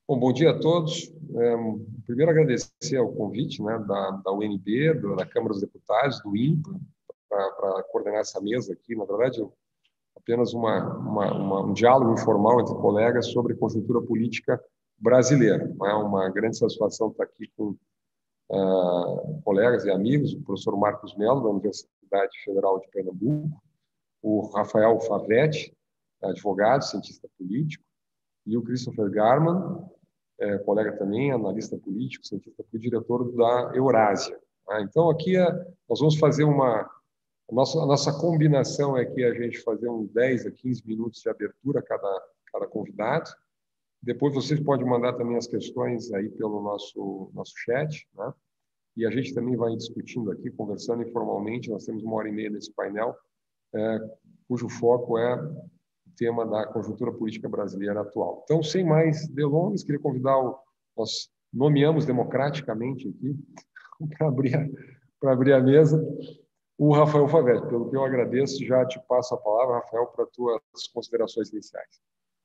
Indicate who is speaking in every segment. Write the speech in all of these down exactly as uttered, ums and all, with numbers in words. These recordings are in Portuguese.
Speaker 1: Bom, bom dia a todos. É, primeiro, agradecer ao convite, né, da, da U N B, do, da Câmara dos Deputados, do INPA, para coordenar essa mesa aqui. Na verdade, apenas uma, uma, uma, um diálogo informal entre colegas sobre conjuntura política brasileira. É uma grande satisfação estar aqui com uh, colegas e amigos, o professor Marcos Mello, da Universidade Federal de Pernambuco, o Rafael Favetti, advogado, cientista político, e o Christopher Garman, é, colega também, analista político, cientista político, diretor da Eurásia. Ah, então, aqui é, nós vamos fazer uma... A nossa, a nossa combinação é que a gente fazer uns dez a quinze minutos de abertura a cada, cada convidado. Depois vocês podem mandar também as questões aí pelo nosso, nosso chat, né? E a gente também vai discutindo aqui, conversando informalmente. Nós temos uma hora e meia nesse painel, é, cujo foco é tema da conjuntura política brasileira atual. Então, sem mais delongas, queria convidar o... Nós nomeamos democraticamente aqui, para abrir, para abrir a mesa, o Rafael Favetti. Pelo que eu agradeço, já te passo a palavra, Rafael, para as tuas considerações iniciais.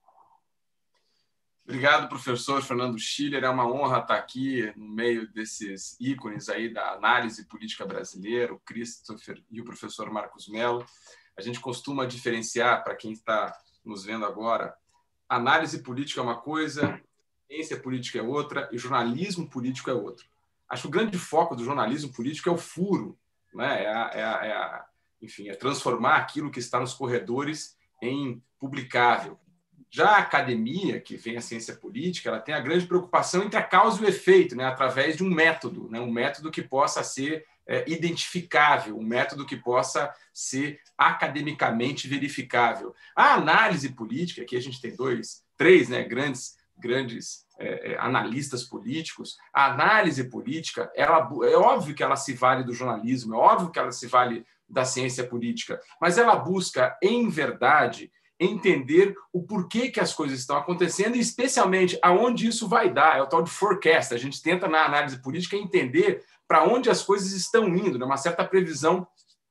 Speaker 2: Obrigado, professor Fernando Schiller. É uma honra estar aqui no meio desses ícones aí da análise política brasileira, o Christopher e o professor Marcos Mello. A gente costuma diferenciar, para quem está nos vendo agora, análise política é uma coisa, ciência política é outra e jornalismo político é outra. Acho que o grande foco do jornalismo político é o furo, né? é, a, é, a, é a, enfim, é transformar aquilo que está nos corredores em publicável. Já a academia, que vem a ciência política, ela tem a grande preocupação entre a causa e o efeito, né? Através de um método, né? Um método que possa ser É, identificável, um método que possa ser academicamente verificável. A análise política, aqui a gente tem dois, três né, grandes, grandes é, analistas políticos, a análise política, ela, é óbvio que ela se vale do jornalismo, é óbvio que ela se vale da ciência política, mas ela busca, em verdade, entender o porquê que as coisas estão acontecendo e, especialmente, aonde isso vai dar. É o tal de forecast. A gente tenta, na análise política, entender para onde as coisas estão indo, né? Uma certa previsão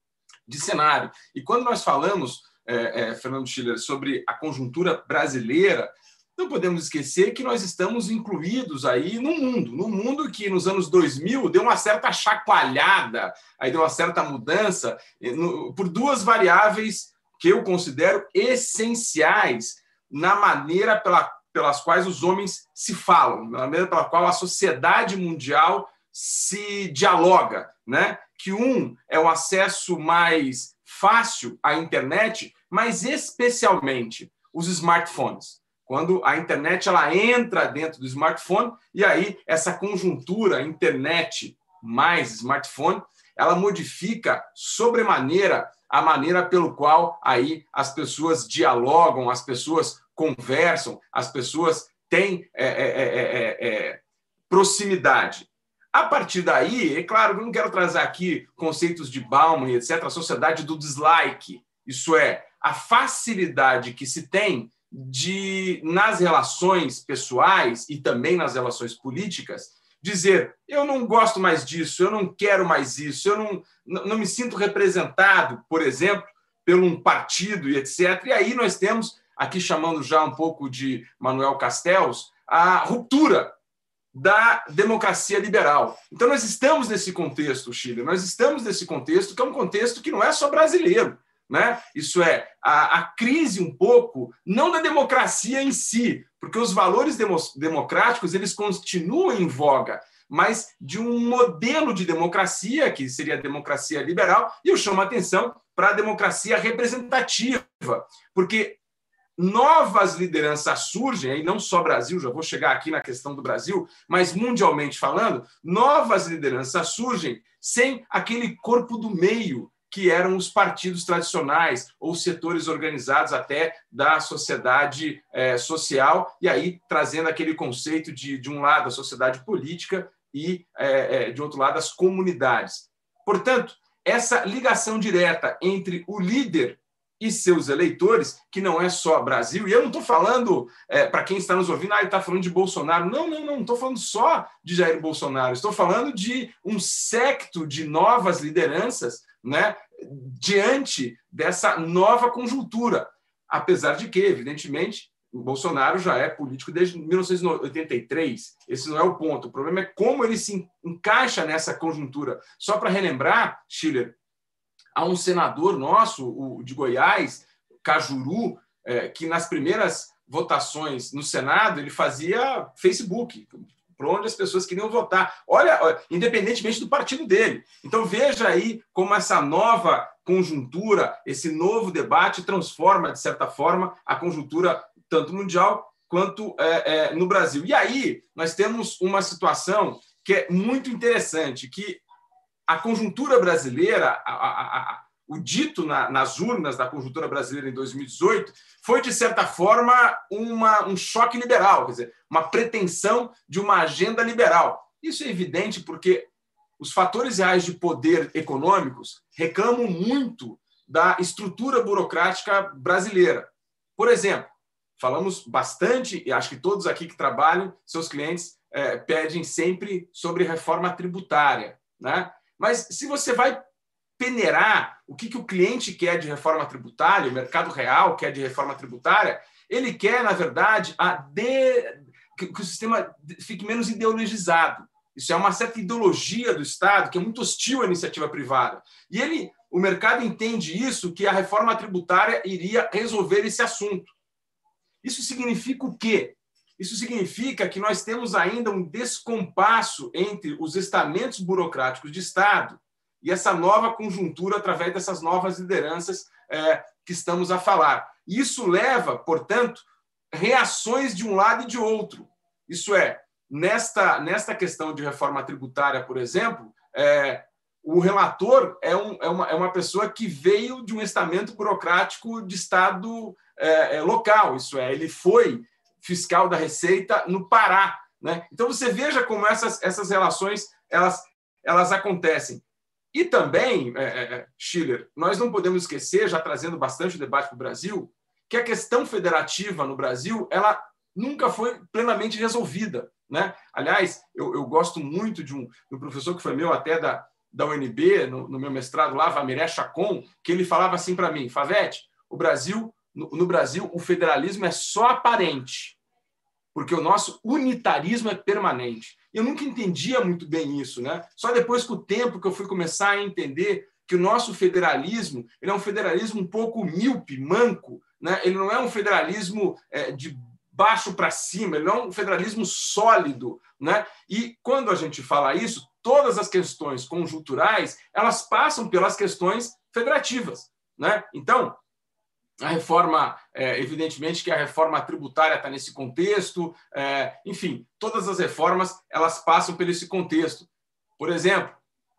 Speaker 2: de cenário. E quando nós falamos, é, é, Fernando Schiller, sobre a conjuntura brasileira, não podemos esquecer que nós estamos incluídos aí no mundo, no mundo que nos anos dois mil deu uma certa chacoalhada, aí deu uma certa mudança, no, por duas variáveis que eu considero essenciais na maneira pela, pelas quais os homens se falam, na maneira pela qual a sociedade mundial se dialoga, né? Que um é o acesso mais fácil à internet, mas especialmente os smartphones. Quando a internet ela entra dentro do smartphone, e aí essa conjuntura internet mais smartphone, ela modifica sobremaneira a maneira pelo qual aí as pessoas dialogam, as pessoas conversam, as pessoas têm é, é, é, é, é, proximidade. A partir daí, é claro que eu não quero trazer aqui conceitos de Bauman, etcétera, a sociedade do dislike, isso é, a facilidade que se tem de, nas relações pessoais e também nas relações políticas, dizer, eu não gosto mais disso, eu não quero mais isso, eu não, não me sinto representado, por exemplo, por um partido e etcétera. E aí nós temos, aqui chamando já um pouco de Manuel Castells, a ruptura da democracia liberal. Então, nós estamos nesse contexto, Chile, nós estamos nesse contexto que é um contexto que não é só brasileiro, né? Isso é, a, a crise um pouco, não da democracia em si, porque os valores demo, democráticos eles continuam em voga, mas de um modelo de democracia, que seria a democracia liberal, e eu chamo a atenção para a democracia representativa, porque novas lideranças surgem, e não só Brasil, já vou chegar aqui na questão do Brasil, mas mundialmente falando, novas lideranças surgem sem aquele corpo do meio, que eram os partidos tradicionais ou setores organizados até da sociedade é, social, e aí trazendo aquele conceito de, de um lado, a sociedade política e, é, de outro lado, as comunidades. Portanto, essa ligação direta entre o líder e seus eleitores, que não é só Brasil, e eu não estou falando, é, para quem está nos ouvindo, ah, ele está falando de Bolsonaro. Não, não, não, não estou falando só de Jair Bolsonaro, estou falando de um séquito de novas lideranças, né, diante dessa nova conjuntura. Apesar de que, evidentemente, o Bolsonaro já é político desde mil novecentos e oitenta e três. Esse não é o ponto. O problema é como ele se encaixa nessa conjuntura. Só para relembrar, Schiller, há um senador nosso, o de Goiás, Cajuru, é, que nas primeiras votações no Senado ele fazia Facebook, para onde as pessoas queriam votar. Olha, independentemente do partido dele. Então veja aí como essa nova conjuntura, esse novo debate transforma, de certa forma, a conjuntura tanto mundial quanto é, é, no Brasil. E aí nós temos uma situação que é muito interessante, que a conjuntura brasileira, a, a, a, o dito na, nas urnas da conjuntura brasileira em dois mil e dezoito foi, de certa forma, uma, um choque liberal, quer dizer, uma pretensão de uma agenda liberal. Isso é evidente porque os fatores reais de poder econômicos reclamam muito da estrutura burocrática brasileira. Por exemplo, falamos bastante, e acho que todos aqui que trabalham, seus clientes é, pedem sempre sobre reforma tributária, né? Mas se você vai peneirar o que, que o cliente quer de reforma tributária, o mercado real quer de reforma tributária, ele quer, na verdade, a de... que o sistema fique menos ideologizado. Isso é uma certa ideologia do Estado que é muito hostil à iniciativa privada. E ele, o mercado entende isso, que a reforma tributária iria resolver esse assunto. Isso significa o quê? Isso significa que nós temos ainda um descompasso entre os estamentos burocráticos de Estado e essa nova conjuntura através dessas novas lideranças é, que estamos a falar. Isso leva, portanto, reações de um lado e de outro. Isso é, nesta, nesta questão de reforma tributária, por exemplo, é, o relator é, um, é, uma, é uma pessoa que veio de um estamento burocrático de Estado é, é, local. Isso é, ele foi fiscal da Receita no Pará, né? Então, você veja como essas, essas relações elas, elas acontecem. E também, é, é, Schiller, nós não podemos esquecer, já trazendo bastante o debate para o Brasil, que a questão federativa no Brasil ela nunca foi plenamente resolvida, né? Aliás, eu, eu gosto muito de um, de um professor que foi meu até da, da U N B, no, no meu mestrado lá, Vamiré Chacon, que ele falava assim para mim, Favete, o Brasil, no, no Brasil o federalismo é só aparente, porque o nosso unitarismo é permanente. Eu nunca entendia muito bem isso, né? Só depois, com o tempo, que eu fui começar a entender que o nosso federalismo ele é um federalismo um pouco míope, manco, né? Ele não é um federalismo é, de baixo para cima, ele não é um federalismo sólido, né? E quando a gente fala isso, todas as questões conjunturais elas passam pelas questões federativas, né? Então, a reforma, é, evidentemente que a reforma tributária está nesse contexto, é, enfim, todas as reformas elas passam por esse contexto. Por exemplo,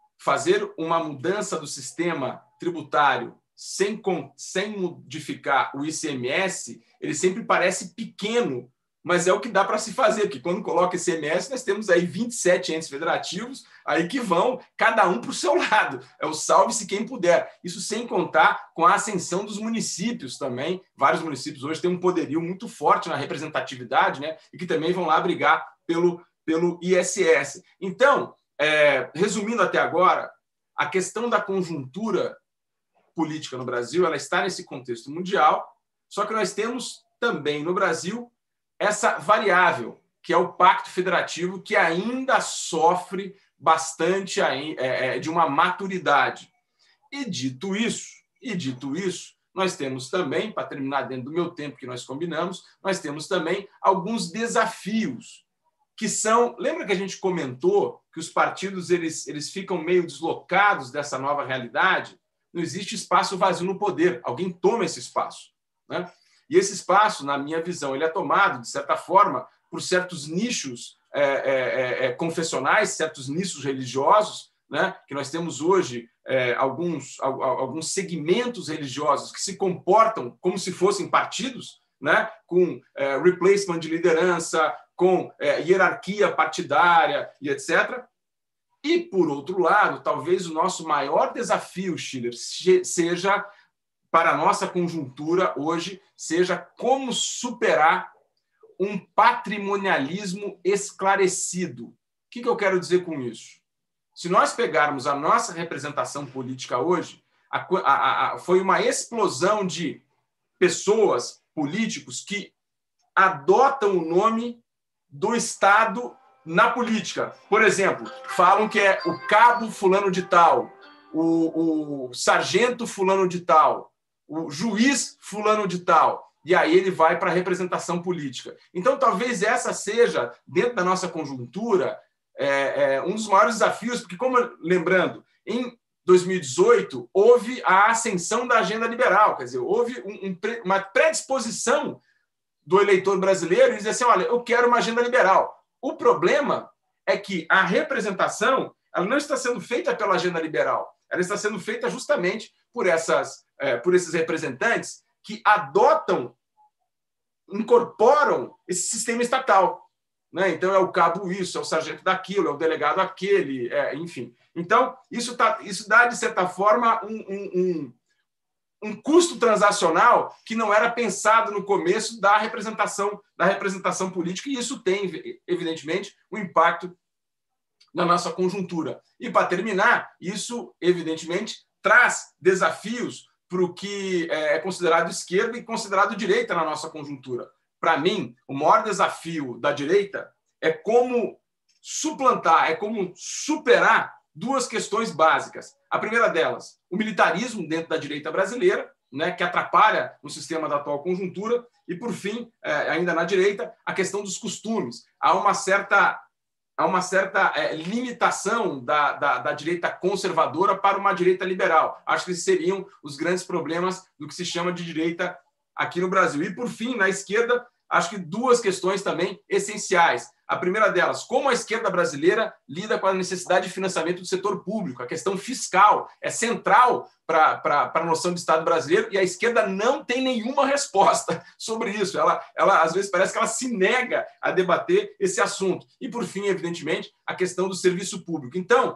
Speaker 2: fazer uma mudança do sistema tributário sem, sem modificar o I C M S, ele sempre parece pequeno, mas é o que dá para se fazer, porque quando coloca I C M S, nós temos aí vinte e sete entes federativos, aí que vão, cada um para o seu lado. É o salve-se quem puder. Isso sem contar com a ascensão dos municípios também. Vários municípios hoje têm um poderio muito forte na representatividade, né? E que também vão lá brigar pelo, pelo I S S. Então, é, resumindo até agora, a questão da conjuntura política no Brasil ela está nesse contexto mundial, só que nós temos também no Brasil essa variável, que é o Pacto Federativo, que ainda sofre bastante de uma maturidade. E dito isso, e dito isso, nós temos também, para terminar dentro do meu tempo que nós combinamos, nós temos também alguns desafios, que são... Lembra que a gente comentou que os partidos eles, eles ficam meio deslocados dessa nova realidade? Não existe espaço vazio no poder, alguém toma esse espaço, né? E esse espaço, na minha visão, ele é tomado, de certa forma, por certos nichos é, é, é, confessionais, certos nichos religiosos, né? Que nós temos hoje é, alguns, alguns segmentos religiosos que se comportam como se fossem partidos, né? Com é, replacement de liderança, com é, hierarquia partidária e etcétera. E, por outro lado, talvez o nosso maior desafio, Schiller, seja... para a nossa conjuntura hoje, seja como superar um patrimonialismo esclarecido. O que eu quero dizer com isso? Se nós pegarmos a nossa representação política hoje, a, a, a, foi uma explosão de pessoas, políticos, que adotam o nome do Estado na política. Por exemplo, falam que é o cabo fulano de tal, o, o sargento fulano de tal, o juiz fulano de tal, e aí ele vai para a representação política. Então, talvez essa seja, dentro da nossa conjuntura, é, é, um dos maiores desafios, porque, como lembrando, em dois mil e dezoito, houve a ascensão da agenda liberal, quer dizer, houve um, um, uma predisposição do eleitor brasileiro e dizer assim, olha, eu quero uma agenda liberal. O problema é que a representação ela não está sendo feita pela agenda liberal, ela está sendo feita justamente por, essas, é, por esses representantes que adotam, incorporam esse sistema estatal. Né? Então, é o cabo isso, é o sargento daquilo, é o delegado aquele, é, enfim. Então, isso, tá, isso dá, de certa forma, um, um, um, um custo transacional que não era pensado no começo da representação, da representação política, e isso tem, evidentemente, um impacto na nossa conjuntura. E, para terminar, isso, evidentemente, traz desafios para o que é considerado esquerda e considerado direita na nossa conjuntura. Para mim, o maior desafio da direita é como suplantar, é como superar duas questões básicas. A primeira delas, o militarismo dentro da direita brasileira, né, que atrapalha o sistema da atual conjuntura, e, por fim, ainda na direita, a questão dos costumes. Há uma certa, há uma certa é, limitação da, da, da direita conservadora para uma direita liberal. Acho que esses seriam os grandes problemas do que se chama de direita aqui no Brasil. E, por fim, na esquerda, acho que duas questões também essenciais. A primeira delas, como a esquerda brasileira lida com a necessidade de financiamento do setor público. A questão fiscal é central para a noção de Estado brasileiro e a esquerda não tem nenhuma resposta sobre isso. Ela, ela, às vezes, parece que ela se nega a debater esse assunto. E, por fim, evidentemente, a questão do serviço público. Então,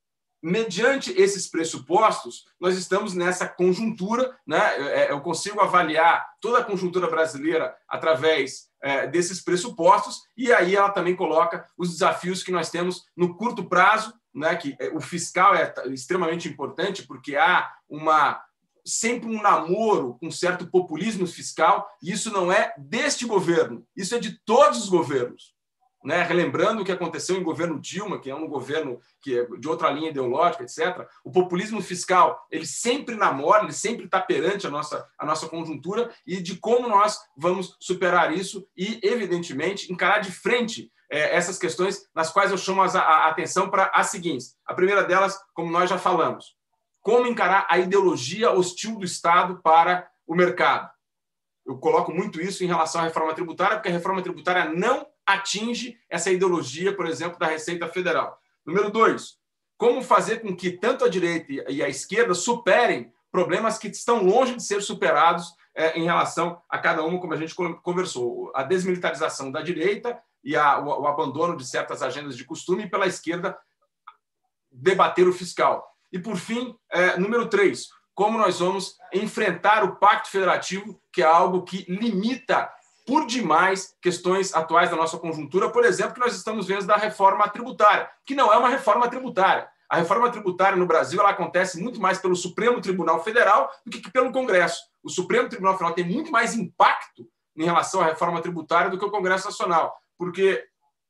Speaker 2: mediante esses pressupostos, nós estamos nessa conjuntura, né? Eu consigo avaliar toda a conjuntura brasileira através é, desses pressupostos, e aí ela também coloca os desafios que nós temos no curto prazo, né? Que o fiscal é extremamente importante, porque há uma, sempre um namoro com certo populismo fiscal, e isso não é deste governo, isso é de todos os governos. Né, relembrando o que aconteceu em governo Dilma, que é um governo que é de outra linha ideológica, etcétera, o populismo fiscal ele sempre namora, ele sempre está perante a nossa, a nossa conjuntura, e de como nós vamos superar isso e, evidentemente, encarar de frente é, essas questões nas quais eu chamo a, a atenção para as seguintes. A primeira delas, como nós já falamos, como encarar a ideologia hostil do Estado para o mercado. Eu coloco muito isso em relação à reforma tributária, porque a reforma tributária não atinge essa ideologia, por exemplo, da Receita Federal. Número dois, como fazer com que tanto a direita e a esquerda superem problemas que estão longe de ser superados é, em relação a cada uma, como a gente conversou. A desmilitarização da direita e a, o, o abandono de certas agendas de costume, e pela esquerda debater o fiscal. E, por fim, é, número três, como nós vamos enfrentar o Pacto Federativo, que é algo que limita por demais questões atuais da nossa conjuntura, por exemplo, que nós estamos vendo da reforma tributária, que não é uma reforma tributária. A reforma tributária no Brasil ela acontece muito mais pelo Supremo Tribunal Federal do que pelo Congresso. O Supremo Tribunal Federal tem muito mais impacto em relação à reforma tributária do que o Congresso Nacional, porque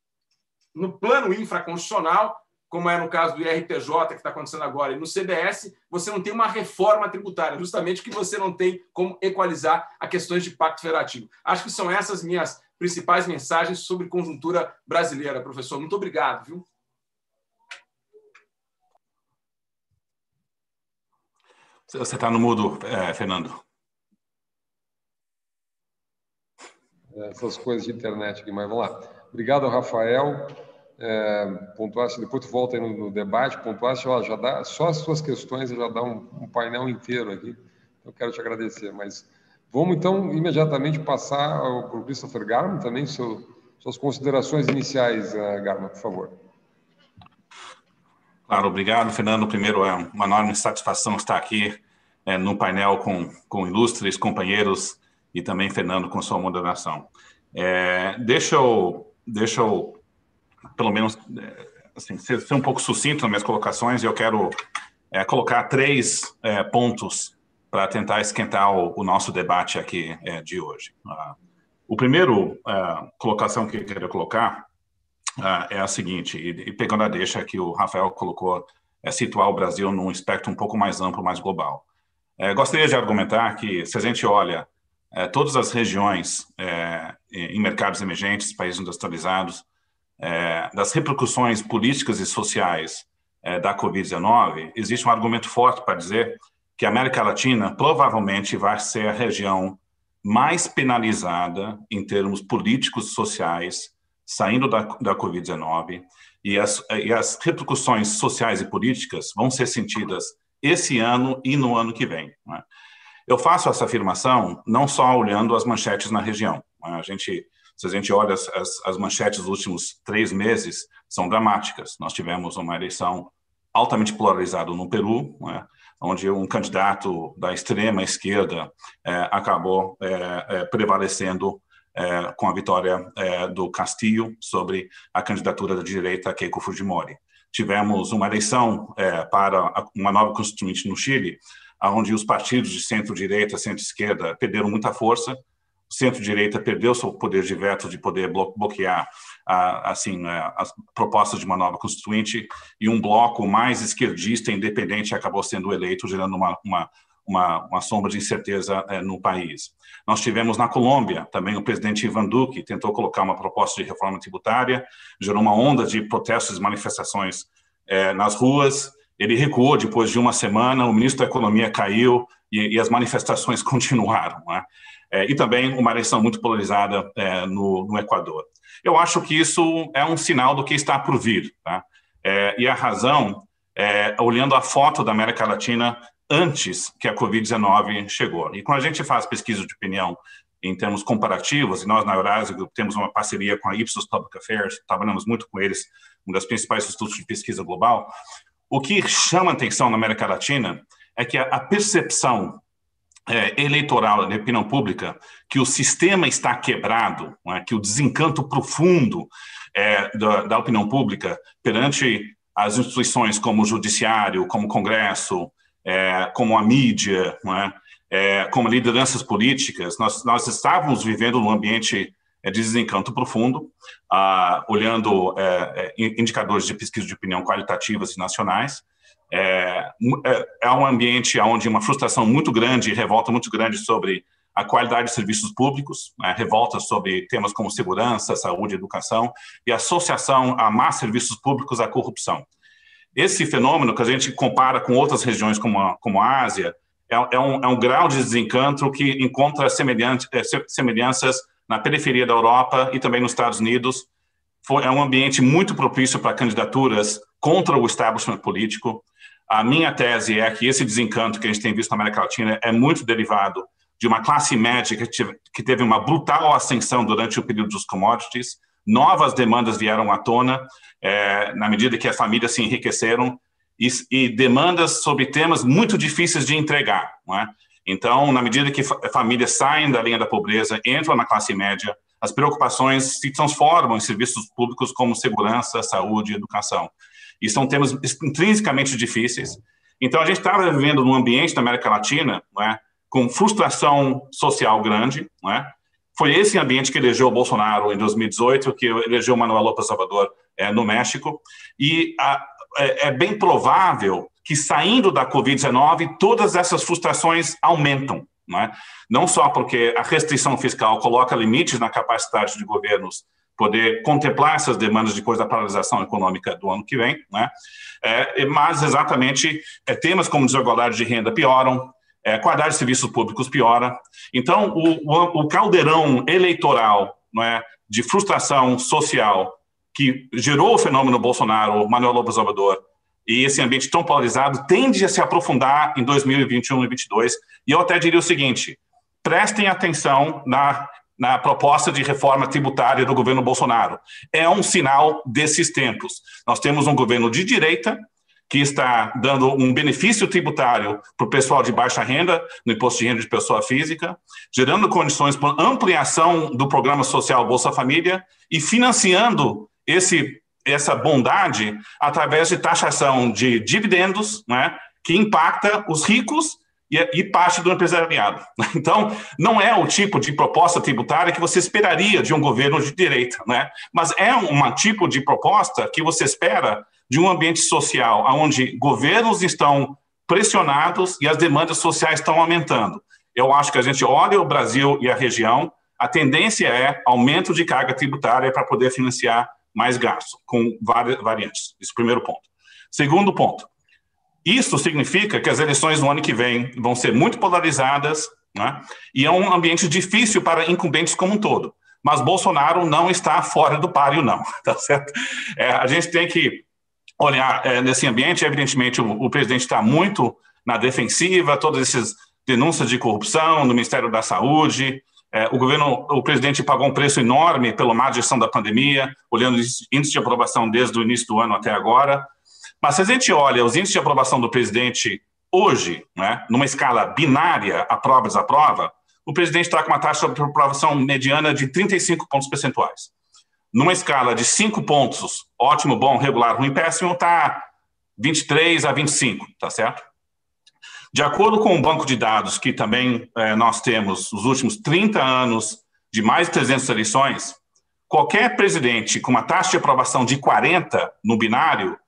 Speaker 2: no plano infraconstitucional, como é no caso do I R P J, que está acontecendo agora, e no C B S, você não tem uma reforma tributária, justamente que você não tem como equalizar a questões de pacto federativo. Acho que são essas minhas principais mensagens sobre conjuntura brasileira, professor. Muito obrigado, viu?
Speaker 3: Você está no mudo, é, Fernando.
Speaker 1: Essas coisas de internet aqui, mas vamos lá. Obrigado, Rafael. É, pontuasse, depois tu volta aí no, no debate, pontuasse, ó, já dá, só as suas questões já dá um, um painel inteiro aqui. Eu quero te agradecer, mas vamos então imediatamente passar para o Christopher Garman também, seu, suas considerações iniciais, uh, Garman, por favor.
Speaker 3: Claro, obrigado, Fernando. Primeiro, é uma enorme satisfação estar aqui é, no painel com, com ilustres companheiros e também Fernando com sua moderação. É, deixa eu, deixa eu pelo menos, assim, ser, ser um pouco sucinto nas minhas colocações, e eu quero é, colocar três é, pontos para tentar esquentar o, o nosso debate aqui é, de hoje. Ah, O primeiro uh, colocação que eu queria colocar uh, é a seguinte, e, e pegando a deixa que o Rafael colocou, é situar o Brasil num espectro um pouco mais amplo, mais global. É, gostaria de argumentar que, se a gente olha é, todas as regiões é, em mercados emergentes, países industrializados, é, das repercussões políticas e sociais é, da covid dezenove, existe um argumento forte para dizer que a América Latina provavelmente vai ser a região mais penalizada em termos políticos e sociais, saindo da, da covid dezenove, e as, e as repercussões sociais e políticas vão ser sentidas esse ano e no ano que vem. Né? Eu faço essa afirmação não só olhando as manchetes na região. Né? A gente, se a gente olha as, as, as manchetes dos últimos três meses, são dramáticas. Nós tivemos uma eleição altamente polarizada no Peru, né? Onde um candidato da extrema esquerda é, acabou é, é, prevalecendo é, com a vitória é, do Castillo sobre a candidatura da direita Keiko Fujimori. Tivemos uma eleição é, para uma nova constituinte no Chile, onde os partidos de centro-direita, centro-esquerda perderam muita força. O centro-direita perdeu seu poder de veto de poder bloquear a, assim, as propostas de uma nova constituinte, e um bloco mais esquerdista e independente acabou sendo eleito, gerando uma, uma, uma, uma sombra de incerteza é, no país. Nós tivemos na Colômbia também o presidente Ivan Duque tentou colocar uma proposta de reforma tributária, gerou uma onda de protestos e manifestações é, nas ruas. Ele recuou depois de uma semana, o ministro da Economia caiu e, e as manifestações continuaram, né? É, e também uma eleição muito polarizada é, no, no Equador. Eu acho que isso é um sinal do que está por vir. Tá? É, e a razão, é, olhando a foto da América Latina antes que a covid dezenove chegou. E quando a gente faz pesquisa de opinião em termos comparativos, e nós na Eurasio temos uma parceria com a Ipsos Public Affairs, trabalhamos muito com eles, um dos principais institutos de pesquisa global, o que chama atenção na América Latina é que a, a percepção É, eleitoral da opinião pública, que o sistema está quebrado, né, que o desencanto profundo é, da, da opinião pública perante as instituições como o judiciário, como o Congresso, é, como a mídia, né, é, como lideranças políticas, nós, nós estávamos vivendo num ambiente de desencanto profundo, ah, olhando é, indicadores de pesquisa de opinião qualitativas e nacionais. É, é um ambiente onde uma frustração muito grande, revolta muito grande sobre a qualidade de serviços públicos, né, revolta sobre temas como segurança, saúde, educação, e associação a más serviços públicos à corrupção. Esse fenômeno, que a gente compara com outras regiões como a, como a Ásia, é, é, um, é um grau de desencanto que encontra semelhanças na periferia da Europa e também nos Estados Unidos. Foi, é um ambiente muito propício para candidaturas contra o establishment político. A minha tese é que esse desencanto que a gente tem visto na América Latina é muito derivado de uma classe média que, tive, que teve uma brutal ascensão durante o período dos commodities. Novas demandas vieram à tona, é, na medida que as famílias se enriqueceram, e, e demandas sobre temas muito difíceis de entregar. Não é? Então, na medida que famílias saem da linha da pobreza, entram na classe média, as preocupações se transformam em serviços públicos como segurança, saúde e educação. E são temas intrinsecamente difíceis. Então, a gente estava vivendo num ambiente da América Latina, não é, com frustração social grande. Não é? Foi esse ambiente que elegeu o Bolsonaro em dois mil e dezoito, que elegeu o Manuel López Obrador é, no México. E a, é, é bem provável que, saindo da covid dezenove, todas essas frustrações aumentam. Não é? Não só porque a restrição fiscal coloca limites na capacidade de governos poder contemplar essas demandas depois da paralisação econômica do ano que vem, né? É, mas exatamente é, temas como desigualdade de renda pioram, é, qualidade de serviços públicos piora. Então, o, o, o caldeirão eleitoral, não é, de frustração social que gerou o fenômeno Bolsonaro, Manuel López Obrador, e esse ambiente tão polarizado tende a se aprofundar em dois mil e vinte e um e dois mil e vinte e dois. E eu até diria o seguinte, prestem atenção na, na proposta de reforma tributária do governo Bolsonaro. É um sinal desses tempos. Nós temos um governo de direita que está dando um benefício tributário para o pessoal de baixa renda, no imposto de renda de pessoa física, gerando condições para ampliação do programa social Bolsa Família e financiando esse essa bondade através de taxação de dividendos, né, que impacta os ricos e, e parte do empresariado. Então, não é o tipo de proposta tributária que você esperaria de um governo de direita, né? Mas é um tipo de proposta que você espera de um ambiente social onde governos estão pressionados e as demandas sociais estão aumentando. Eu acho que a gente olha o Brasil e a região, a tendência é aumento de carga tributária para poder financiar mais gasto, com várias variantes. Esse é o primeiro ponto. Segundo ponto, isso significa que as eleições no ano que vem vão ser muito polarizadas, né? E é um ambiente difícil para incumbentes como um todo. Mas Bolsonaro não está fora do páreo, não, tá certo? É, a gente tem que olhar é, nesse ambiente, evidentemente o, o presidente está muito na defensiva, todas essas denúncias de corrupção no Ministério da Saúde, é, o governo, o presidente pagou um preço enorme pela má gestão da pandemia, olhando o índice de aprovação desde o início do ano até agora. Mas se a gente olha os índices de aprovação do presidente hoje, né, numa escala binária, aprova, desaprova, o presidente está com uma taxa de aprovação mediana de trinta e cinco pontos percentuais. Numa escala de cinco pontos, ótimo, bom, regular, ruim, péssimo, está vinte e três a vinte e cinco, tá certo? De acordo com o banco de dados que também eh, nós temos nos últimos trinta anos de mais de trezentas eleições, qualquer presidente com uma taxa de aprovação de quarenta no binário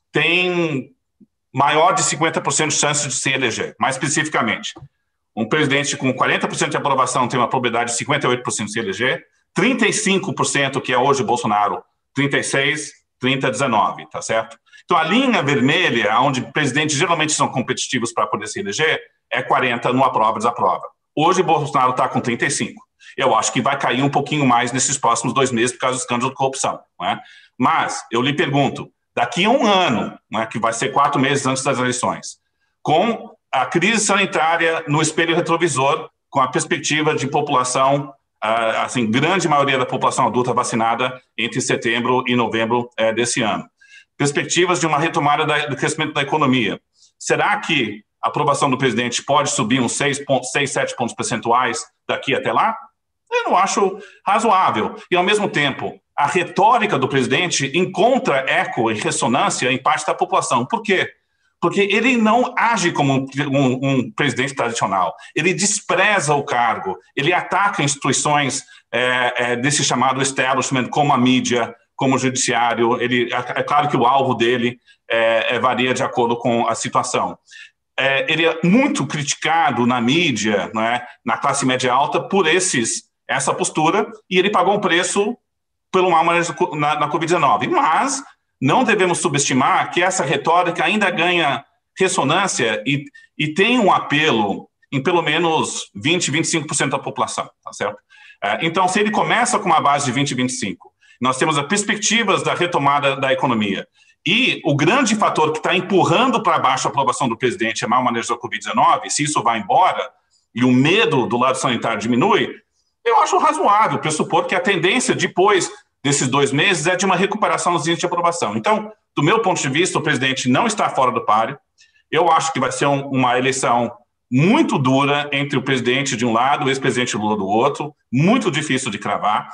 Speaker 3: tem maior de cinquenta por cento de chance de se eleger. Mais especificamente, um presidente com quarenta por cento de aprovação tem uma probabilidade de cinquenta e oito por cento de se eleger, trinta e cinco por cento, que é hoje o Bolsonaro, trinta e seis por cento, trinta a dezenove, tá certo? Então, a linha vermelha, onde presidentes geralmente são competitivos para poder se eleger, é quarenta no aprova e desaprova. Hoje, o Bolsonaro está com trinta e cinco. Eu acho que vai cair um pouquinho mais nesses próximos dois meses por causa do escândalo de corrupção, não é? Mas, eu lhe pergunto, daqui a um ano, né, que vai ser quatro meses antes das eleições, com a crise sanitária no espelho retrovisor, com a perspectiva de população, uh, assim, grande maioria da população adulta vacinada entre setembro e novembro uh, desse ano. Perspectivas de uma retomada da, do crescimento da economia. Será que a aprovação do presidente pode subir uns seis, sete pontos percentuais daqui até lá? Eu não acho razoável. E, ao mesmo tempo, a retórica do presidente encontra eco e ressonância em parte da população. Por quê? Porque ele não age como um, um, um presidente tradicional. Ele despreza o cargo, ele ataca instituições é, é, desse chamado establishment, como a mídia, como o judiciário. Ele, é claro que o alvo dele é, é, varia de acordo com a situação. É, ele é muito criticado na mídia, né, na classe média alta, por esses, essa postura, e ele pagou um preço pelo mal manejo na, na covid dezenove. Mas não devemos subestimar que essa retórica ainda ganha ressonância e, e tem um apelo em pelo menos vinte, vinte e cinco por cento da população, tá certo? É, então, se ele começa com uma base de vinte, vinte e cinco, nós temos as perspectivas da retomada da economia e o grande fator que está empurrando para baixo a aprovação do presidente é mau manejo da covid dezenove, se isso vai embora e o medo do lado sanitário diminui, eu acho razoável pressupor que a tendência depois desses dois meses é de uma recuperação dos índices de aprovação. Então, do meu ponto de vista, o presidente não está fora do páreo. Eu acho que vai ser um, uma eleição muito dura entre o presidente de um lado e o ex-presidente Lula do outro, muito difícil de cravar.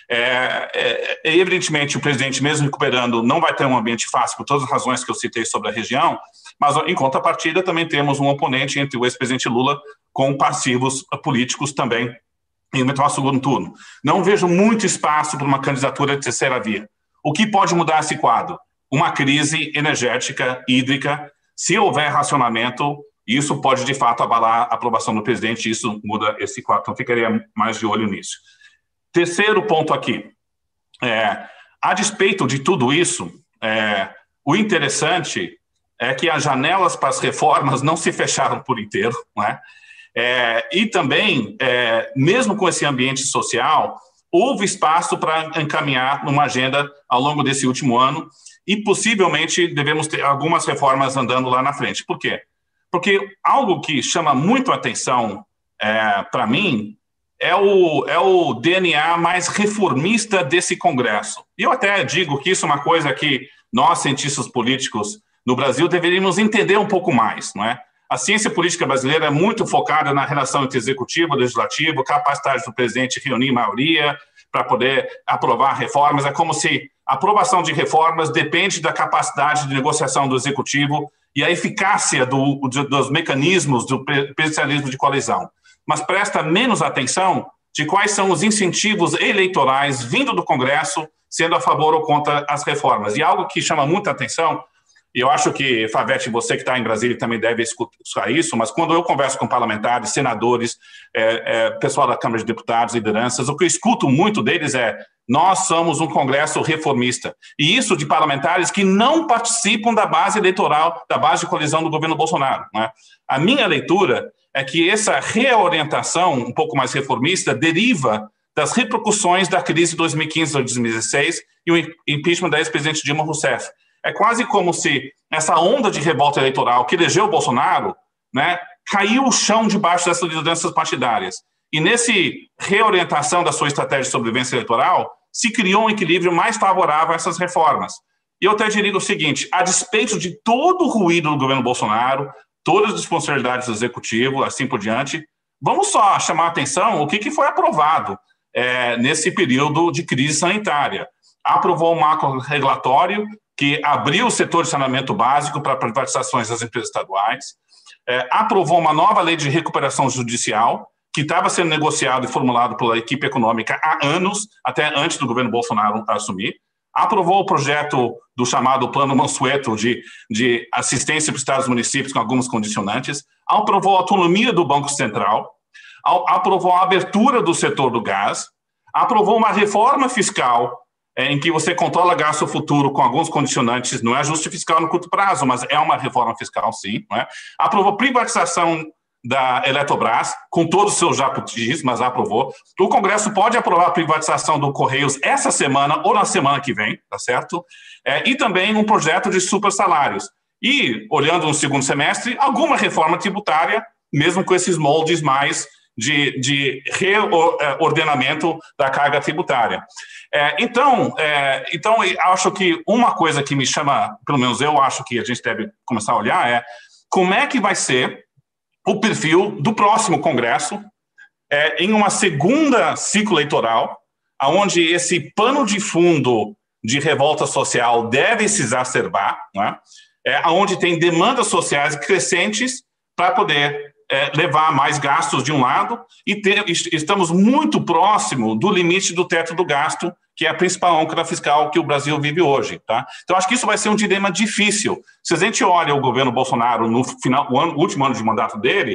Speaker 3: É, é, é, evidentemente, o presidente, mesmo recuperando, não vai ter um ambiente fácil por todas as razões que eu citei sobre a região, mas, em contrapartida, também temos um oponente entre o ex-presidente Lula com passivos políticos também em eventual segundo turno. Não vejo muito espaço para uma candidatura de terceira via. O que pode mudar esse quadro? Uma crise energética, hídrica. Se houver racionamento, isso pode, de fato, abalar a aprovação do presidente, e isso muda esse quadro. Então, ficaria mais de olho nisso. Terceiro ponto aqui. É, a despeito de tudo isso, é, o interessante é que as janelas para as reformas não se fecharam por inteiro, não é? É, e também, é, mesmo com esse ambiente social, houve espaço para encaminhar numa agenda ao longo desse último ano e possivelmente devemos ter algumas reformas andando lá na frente. Por quê? Porque algo que chama muito a atenção é, para mim é o, é o D N A mais reformista desse Congresso. E eu até digo que isso é uma coisa que nós, cientistas políticos no Brasil, deveríamos entender um pouco mais, não é? A ciência política brasileira é muito focada na relação entre executivo e legislativo, capacidade do presidente reunir maioria, para poder aprovar reformas. É como se a aprovação de reformas depende da capacidade de negociação do executivo e a eficácia do, dos mecanismos do presidencialismo de coalizão. Mas presta menos atenção de quais são os incentivos eleitorais vindo do Congresso, sendo a favor ou contra as reformas. E algo que chama muita atenção, e eu acho que, Favete, você que está em Brasília também deve escutar isso, mas quando eu converso com parlamentares, senadores, é, é, pessoal da Câmara de Deputados, lideranças, o que eu escuto muito deles é: nós somos um Congresso reformista. E isso de parlamentares que não participam da base eleitoral, da base de coalizão do governo Bolsonaro, né? A minha leitura é que essa reorientação um pouco mais reformista deriva das repercussões da crise de dois mil e quinze, dois mil e dezesseis e o impeachment da ex-presidente Dilma Rousseff. É quase como se essa onda de revolta eleitoral que elegeu o Bolsonaro, né, caiu o chão debaixo dessas lideranças partidárias. E nesse reorientação da sua estratégia de sobrevivência eleitoral, se criou um equilíbrio mais favorável a essas reformas. E eu até diria o seguinte: a despeito de todo o ruído do governo Bolsonaro, todas as responsabilidades do executivo, assim por diante, vamos só chamar a atenção o que, que foi aprovado é, nesse período de crise sanitária. Aprovou um marco regulatório que abriu o setor de saneamento básico para privatizações das empresas estaduais, é, aprovou uma nova lei de recuperação judicial, que estava sendo negociado e formulado pela equipe econômica há anos, até antes do governo Bolsonaro assumir, aprovou o projeto do chamado Plano Mansueto de, de assistência para os estados e municípios com alguns condicionantes, aprovou a autonomia do Banco Central, aprovou a abertura do setor do gás, aprovou uma reforma fiscal é, em que você controla gasto futuro com alguns condicionantes, não é ajuste fiscal no curto prazo, mas é uma reforma fiscal, sim. Não é? Aprovou privatização da Eletrobras, com todos os seus jabutis, mas aprovou. O Congresso pode aprovar a privatização do Correios essa semana ou na semana que vem, tá certo? É, e também um projeto de super salários. E, olhando no segundo semestre, alguma reforma tributária, mesmo com esses moldes mais de, de reordenamento da carga tributária. É, então, é, então, acho que uma coisa que me chama, pelo menos eu acho que a gente deve começar a olhar é como é que vai ser o perfil do próximo Congresso é, em uma segunda ciclo eleitoral, onde esse pano de fundo de revolta social deve se exacerbar, né? É, onde tem demandas sociais crescentes para poder é, levar mais gastos de um lado e ter, estamos muito próximo do limite do teto do gasto, que é a principal âncora fiscal que o Brasil vive hoje. Tá? Então, acho que isso vai ser um dilema difícil. Se a gente olha o governo Bolsonaro no final, o, ano, o último ano de mandato dele,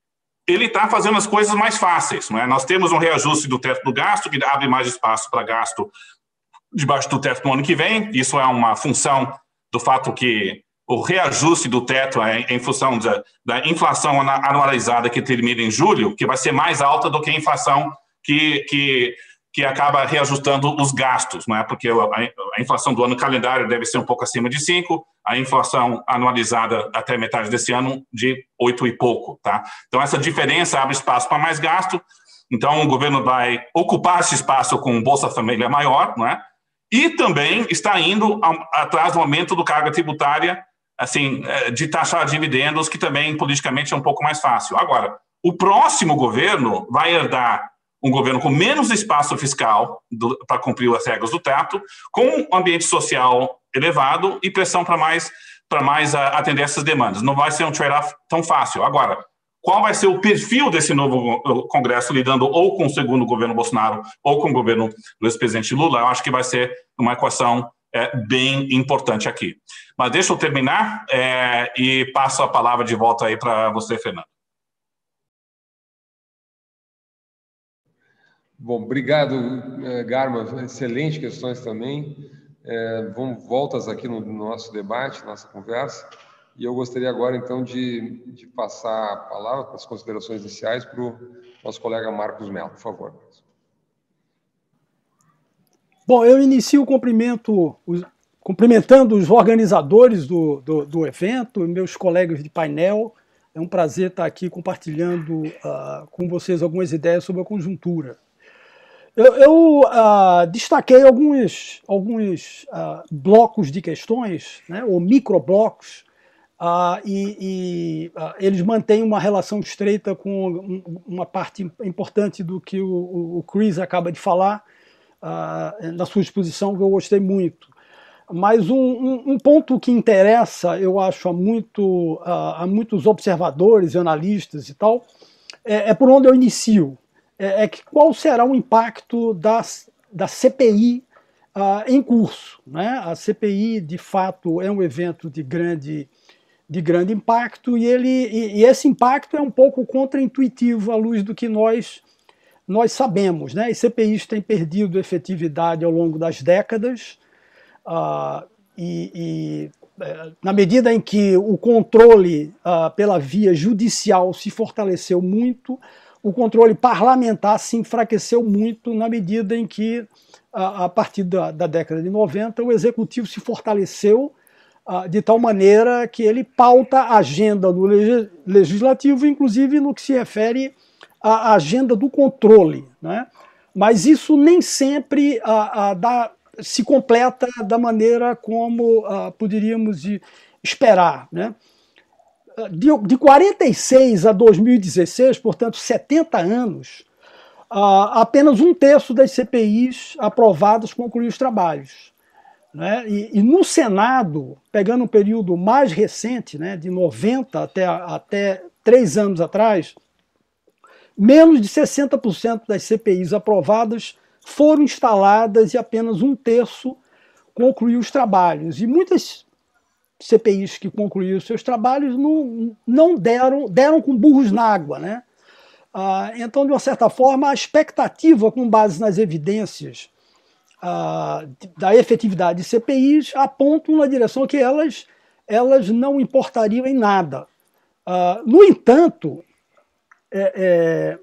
Speaker 3: ele está fazendo as coisas mais fáceis. Não é? Nós temos um reajuste do teto do gasto, que abre mais espaço para gasto debaixo do teto no ano que vem. Isso é uma função do fato que o reajuste do teto é em função da, da inflação anualizada que termina em julho, que vai ser mais alta do que a inflação que... que que acaba reajustando os gastos, não é? Porque a inflação do ano calendário deve ser um pouco acima de cinco, a inflação anualizada até metade desse ano de oito e pouco, tá? Então, essa diferença abre espaço para mais gasto, então o governo vai ocupar esse espaço com um Bolsa Família maior, não é? E também está indo atrás do aumento do carga tributária, assim, de taxar dividendos, que também politicamente é um pouco mais fácil. Agora, o próximo governo vai herdar um governo com menos espaço fiscal para cumprir as regras do teto, com um ambiente social elevado e pressão para mais, para mais a, atender essas demandas. Não vai ser um trade-off tão fácil. Agora, qual vai ser o perfil desse novo Congresso lidando ou com o segundo governo Bolsonaro ou com o governo do ex-presidente Lula? Eu acho que vai ser uma equação é, bem importante aqui. Mas deixa eu terminar é, e passo a palavra de volta aí para você, Fernando.
Speaker 1: Bom, obrigado, Garma. Excelentes questões também. É, vamos voltas aqui no, no nosso debate, nossa conversa. E eu gostaria agora, então, de, de passar a palavra para as considerações iniciais para o nosso colega Marcos Mello, por favor.
Speaker 4: Bom, eu inicio o cumprimento, os, cumprimentando os organizadores do, do, do evento, meus colegas de painel. É um prazer estar aqui compartilhando uh, com vocês algumas ideias sobre a conjuntura. Eu, eu uh, destaquei alguns, alguns uh, blocos de questões, né, ou microblocos, uh, e, e uh, eles mantêm uma relação estreita com uma parte importante do que o, o Chris acaba de falar, uh, na sua exposição, que eu gostei muito. Mas um, um, um ponto que interessa, eu acho, a, muito, uh, a muitos observadores, analistas e tal, é, é por onde eu inicio. É, é que qual será o impacto das, da C P I uh, em curso, né? A C P I, de fato, é um evento de grande, de grande impacto e, ele, e, e esse impacto é um pouco contraintuitivo à luz do que nós, nós sabemos, né? As C P Is têm perdido efetividade ao longo das décadas, Uh, e, e uh, na medida em que o controle uh, pela via judicial se fortaleceu muito, o controle parlamentar se enfraqueceu muito na medida em que, uh, a partir da, da década de noventa, o executivo se fortaleceu uh, de tal maneira que ele pauta a agenda do legislativo, inclusive no que se refere à agenda do controle, né? Mas isso nem sempre uh, uh, dá se completa da maneira como uh, poderíamos esperar, né? De, de quarenta e seis a dois mil e dezesseis, portanto, setenta anos, uh, apenas um terço das C P Is aprovadas concluiu os trabalhos, né? E, e no Senado, pegando um período mais recente, né, de noventa até, até três anos atrás, menos de sessenta por cento das C P Is aprovadas foram instaladas e apenas um terço concluiu os trabalhos. E muitas C P Is que concluíram seus trabalhos não, não deram, deram com burros na água, né? Ah, então, de uma certa forma, a expectativa com base nas evidências ah, da efetividade de C P Is apontam na direção que elas, elas não importariam em nada. Ah, no entanto, é, é,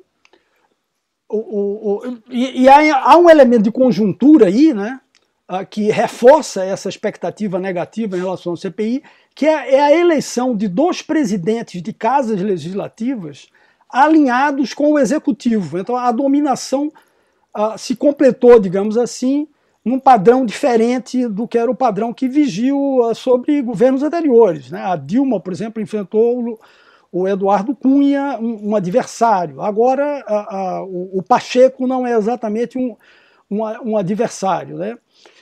Speaker 4: O, o, o, e e há, há um elemento de conjuntura aí, né, que reforça essa expectativa negativa em relação ao C P I, que é, é a eleição de dois presidentes de casas legislativas alinhados com o executivo. Então a dominação uh, se completou, digamos assim, num padrão diferente do que era o padrão que vigiu uh, sobre governos anteriores, né? A Dilma, por exemplo, enfrentou o o Eduardo Cunha, um, um adversário. Agora, a, a, o, o Pacheco não é exatamente um, um, um adversário, né?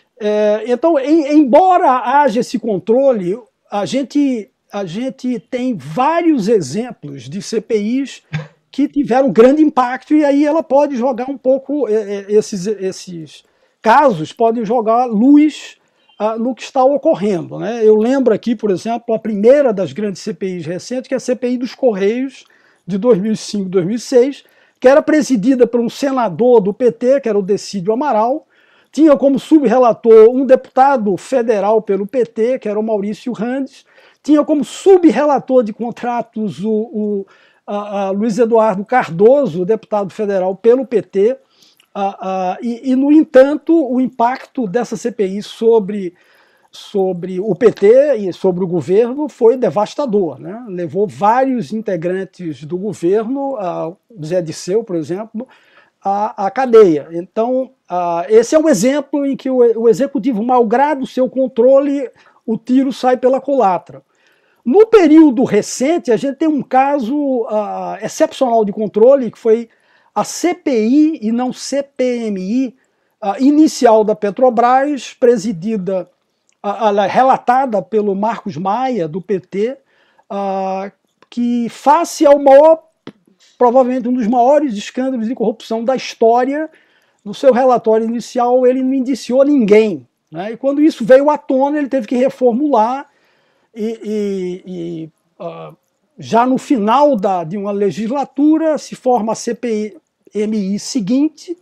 Speaker 4: É, então, em, embora haja esse controle, a gente, a gente tem vários exemplos de C P Is que tiveram grande impacto e aí ela pode jogar um pouco, esses, esses casos podem jogar luz Uh, no que está ocorrendo, né? Eu lembro aqui, por exemplo, a primeira das grandes C P Is recentes, que é a C P I dos Correios, de dois mil e cinco, dois mil e seis, que era presidida por um senador do P T, que era o Decídio Amaral, tinha como subrelator um deputado federal pelo P T, que era o Maurício Randes, tinha como subrelator de contratos o, o a, a Luiz Eduardo Cardoso, deputado federal pelo P T, Uh, uh, e, e, no entanto, o impacto dessa C P I sobre, sobre o P T e sobre o governo foi devastador, né? Levou vários integrantes do governo, uh, Zé Disseu, por exemplo, à, à cadeia. Então, uh, esse é um exemplo em que o, o executivo, malgrado o seu controle, o tiro sai pela culatra. No período recente, a gente tem um caso uh, excepcional de controle, que foi a C P I e não C P M I, a inicial da Petrobras, presidida, a, a, relatada pelo Marcos Maia, do P T, a, que face ao maior, provavelmente um dos maiores escândalos de corrupção da história, no seu relatório inicial ele não indiciou ninguém, né? E quando isso veio à tona, ele teve que reformular e... e, e uh, já no final da, de uma legislatura se forma a C P M I seguinte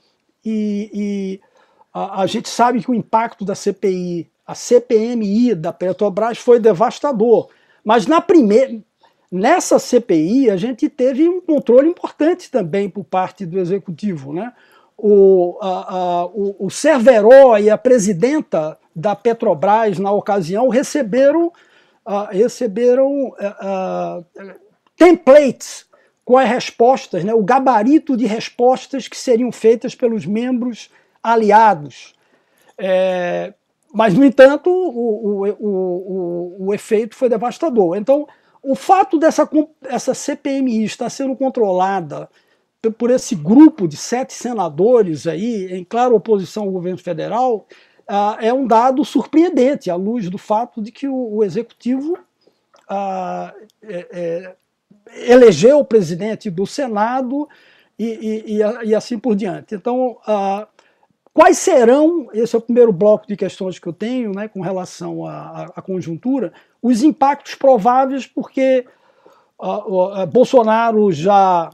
Speaker 4: e, e a, a gente sabe que o impacto da C P I, a C P M I da Petrobras foi devastador, mas na primeira, nessa C P I a gente teve um controle importante também por parte do executivo, né? O, a, a, o, o Cerveró e a presidenta da Petrobras na ocasião receberam Uh, receberam uh, uh, templates com as respostas, né, o gabarito de respostas que seriam feitas pelos membros aliados. É, mas, no entanto, o, o, o, o, o efeito foi devastador. Então, o fato dessa essa C P M I estar sendo controlada por esse grupo de sete senadores aí, em clara oposição ao governo federal, uh, é um dado surpreendente, à luz do fato de que o, o Executivo uh, é, é, elegeu o presidente do Senado e, e, e, e assim por diante. Então, uh, quais serão, esse é o primeiro bloco de questões que eu tenho, né, com relação à, à conjuntura, os impactos prováveis, porque uh, uh, Bolsonaro já...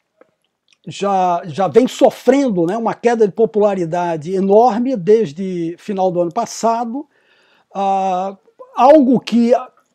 Speaker 4: Já, já vem sofrendo, né, uma queda de popularidade enorme desde final do ano passado, uh, algo que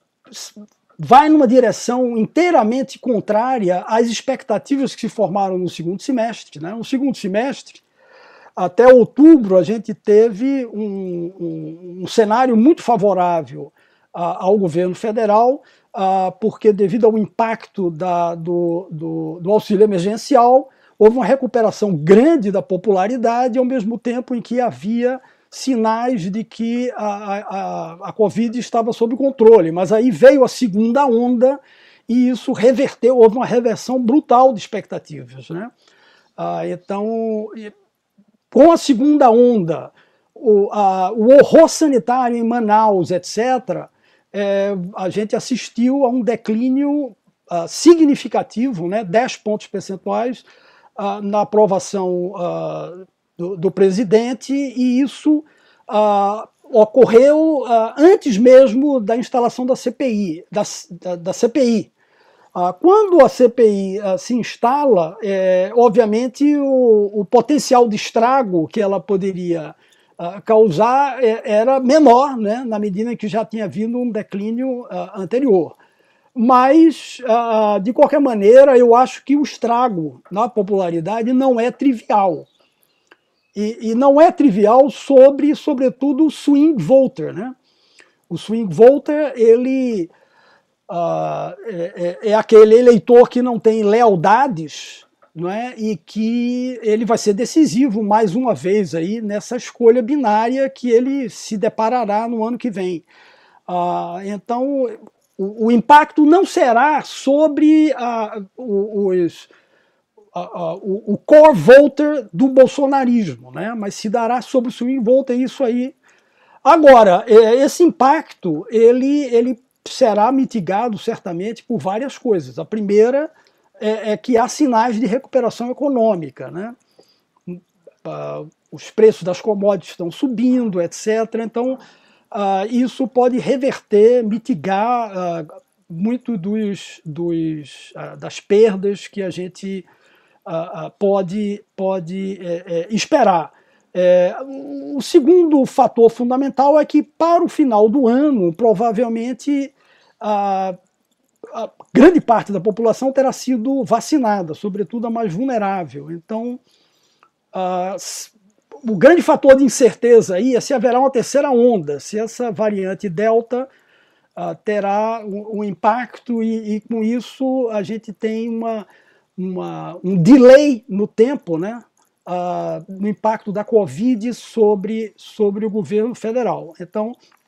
Speaker 4: vai numa direção inteiramente contrária às expectativas que se formaram no segundo semestre. Né? No segundo semestre, até outubro, a gente teve um, um, um cenário muito favorável uh, ao governo federal, uh, porque devido ao impacto da, do, do, do auxílio emergencial, houve uma recuperação grande da popularidade, ao mesmo tempo em que havia sinais de que a, a, a Covid estava sob controle. Mas aí veio a segunda onda e isso reverteu, houve uma reversão brutal de expectativas. Né? Ah, então, com a segunda onda, o, a, o horror sanitário em Manaus, etcétera, é, a gente assistiu a um declínio uh, significativo, né, dez pontos percentuais, Uh, na aprovação uh, do, do presidente, e isso uh, ocorreu uh, antes mesmo da instalação da C P I. Da, da, da C P I. Uh, quando a C P I uh, se instala, é, obviamente o, o potencial de estrago que ela poderia uh, causar é, era menor, né, na medida em que já tinha havido um declínio uh, anterior. Mas, uh, de qualquer maneira, eu acho que o estrago na popularidade não é trivial. E, e não é trivial sobre, sobretudo, o swing voter. Né? O swing voter, ele uh, é, é aquele eleitor que não tem lealdades, não é? E que ele vai ser decisivo, mais uma vez, aí, nessa escolha binária que ele se deparará no ano que vem. Uh, então... O, o impacto não será sobre uh, os, uh, uh, o, o core voter do bolsonarismo, né? Mas se dará sobre o swing voter, isso aí. Agora, esse impacto ele, ele será mitigado certamente por várias coisas. A primeira é, é que há sinais de recuperação econômica, né? Uh, os preços das commodities estão subindo, etcétera. Então, Uh, isso pode reverter, mitigar uh, muito dos, dos, uh, das perdas que a gente uh, uh, pode, pode é, é, esperar. É, o segundo fator fundamental é que, para o final do ano, provavelmente uh, a grande parte da população terá sido vacinada, sobretudo a mais vulnerável. Então, uh, o grande fator de incerteza aí é se haverá uma terceira onda, se essa variante Delta uh, terá um, um impacto e, e com isso a gente tem uma, uma, um delay no tempo, né, uh, no impacto da Covid sobre, sobre o governo federal. Então,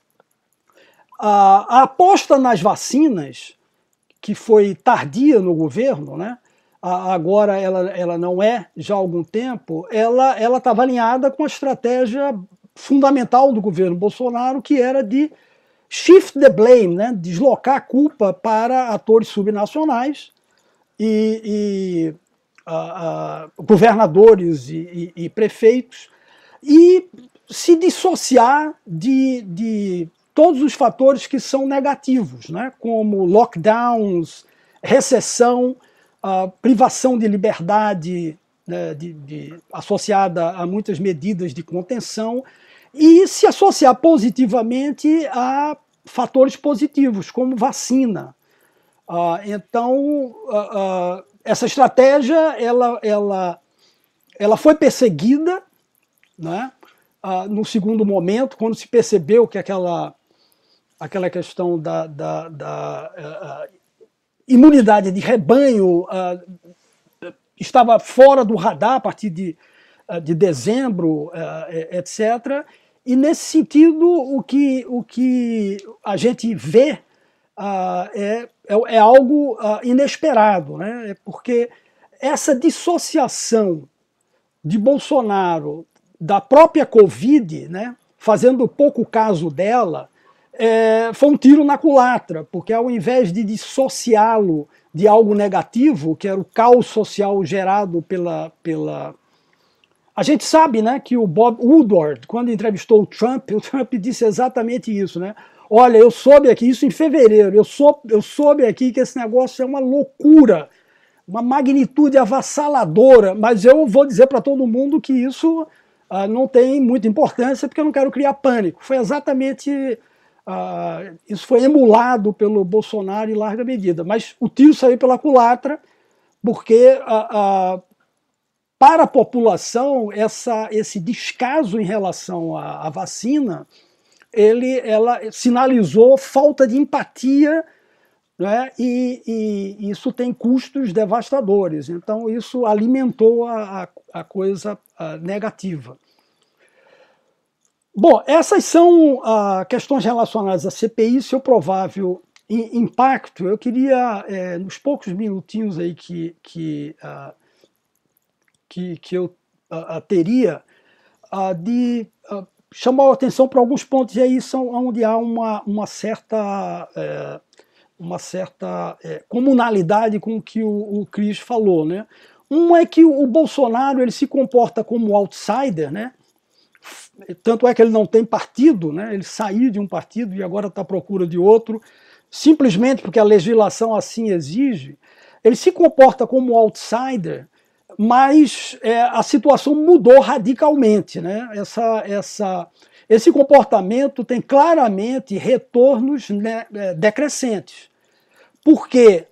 Speaker 4: uh, a aposta nas vacinas, que foi tardia no governo, né, agora ela, ela não é já há algum tempo, ela ela estava alinhada com a estratégia fundamental do governo Bolsonaro, que era de shift the blame, né, deslocar a culpa para atores subnacionais e, e uh, uh, governadores e, e, e prefeitos, e se dissociar de, de todos os fatores que são negativos, né, como lockdowns, recessão, a privação de liberdade, né, de, de, associada a muitas medidas de contenção, e se associar positivamente a fatores positivos, como vacina. Uh, então, uh, uh, essa estratégia ela, ela, ela foi perseguida, né, uh, no segundo momento, quando se percebeu que aquela, aquela questão da, da, da uh, imunidade de rebanho uh, estava fora do radar a partir de, uh, de dezembro, uh, etcétera. E, nesse sentido, o que, o que a gente vê uh, é, é, é algo uh, inesperado, né? Porque essa dissociação de Bolsonaro da própria Covid, né, fazendo pouco caso dela, é, foi um tiro na culatra, porque ao invés de dissociá-lo de algo negativo, que era o caos social gerado pela... pela... A gente sabe, né, que o Bob Woodward, quando entrevistou o Trump, o Trump disse exatamente isso, né? Olha, eu soube aqui, isso em fevereiro, eu, sou, eu soube aqui que esse negócio é uma loucura, uma magnitude avassaladora, mas eu vou dizer para todo mundo que isso uh, não tem muita importância, porque eu não quero criar pânico. Foi exatamente... Uh, isso foi emulado pelo Bolsonaro em larga medida, mas o tiro saiu pela culatra, porque uh, uh, para a população essa, esse descaso em relação à, à vacina, ele, ela sinalizou falta de empatia, né, e, e isso tem custos devastadores, então isso alimentou a, a, a coisa a negativa. Bom, essas são uh, questões relacionadas à C P I, seu provável impacto. Eu queria, é, nos poucos minutinhos aí que, que, uh, que, que eu uh, teria, uh, de uh, chamar a atenção para alguns pontos, e aí são onde há uma, uma certa, é, uma certa é, comunalidade com o que o, o Cris falou, né? Um é que o Bolsonaro ele se comporta como outsider, né? Tanto é que ele não tem partido, né? Ele saiu de um partido e agora está à procura de outro, simplesmente porque a legislação assim exige. Ele se comporta como outsider, mas é, a situação mudou radicalmente, né? Essa, essa, esse comportamento tem claramente retornos, né, decrescentes, porque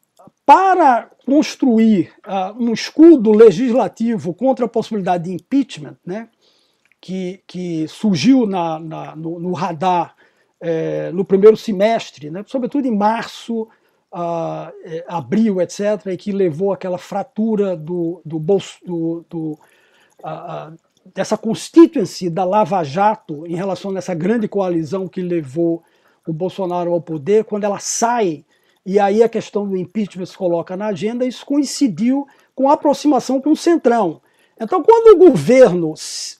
Speaker 4: para construir uh, um escudo legislativo contra a possibilidade de impeachment, né, que, que surgiu na, na, no, no radar é, no primeiro semestre, né, sobretudo em março, uh, é, abril, etcétera, e que levou àquela fratura do, do, bolso, do, do, uh, uh, dessa constituency da Lava Jato em relação a essa grande coalizão que levou o Bolsonaro ao poder, quando ela sai, e aí a questão do impeachment se coloca na agenda, isso coincidiu com a aproximação com o Centrão. Então, quando o governo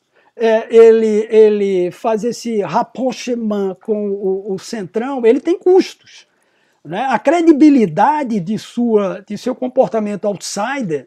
Speaker 4: é, ele, ele faz esse rapprochement com o, o Centrão, ele tem custos, né? A credibilidade de, sua, de seu comportamento outsider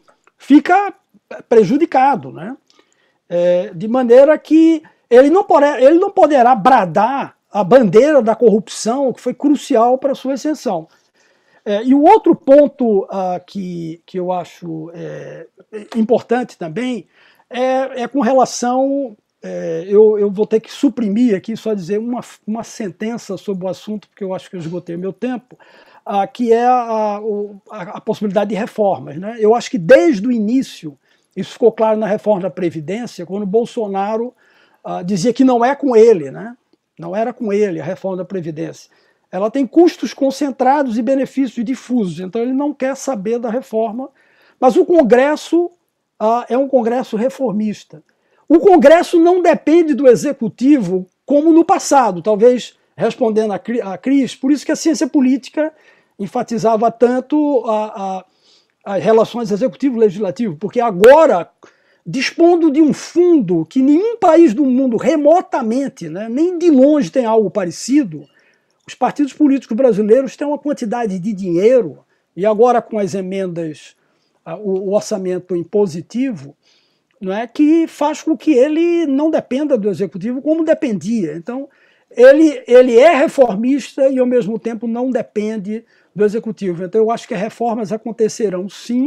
Speaker 4: fica prejudicado, né? É, de maneira que ele não, poderá, ele não poderá bradar a bandeira da corrupção, que foi crucial para a sua ascensão. É, e o outro ponto uh, que, que eu acho é, importante também é, é com relação... É, eu, eu vou ter que suprimir aqui, só dizer uma, uma sentença sobre o assunto, porque eu acho que eu esgotei o meu tempo, uh, que é a, a, a possibilidade de reformas, né? Eu acho que desde o início, isso ficou claro na reforma da Previdência, quando o Bolsonaro uh, dizia que não é com ele, né? Não era com ele a reforma da Previdência. Ela tem custos concentrados e benefícios difusos, então ele não quer saber da reforma. Mas o Congresso ah, é um Congresso reformista. O Congresso não depende do Executivo como no passado, talvez respondendo a Cris, por isso que a ciência política enfatizava tanto a, a, as relações executivo-legislativo, porque agora, dispondo de um fundo que nenhum país do mundo remotamente, né, nem de longe tem algo parecido, os partidos políticos brasileiros têm uma quantidade de dinheiro, e agora com as emendas, uh, o, o orçamento impositivo, não é, que faz com que ele não dependa do Executivo como dependia. Então, ele, ele é reformista e, ao mesmo tempo, não depende do Executivo. Então, eu acho que as reformas acontecerão, sim,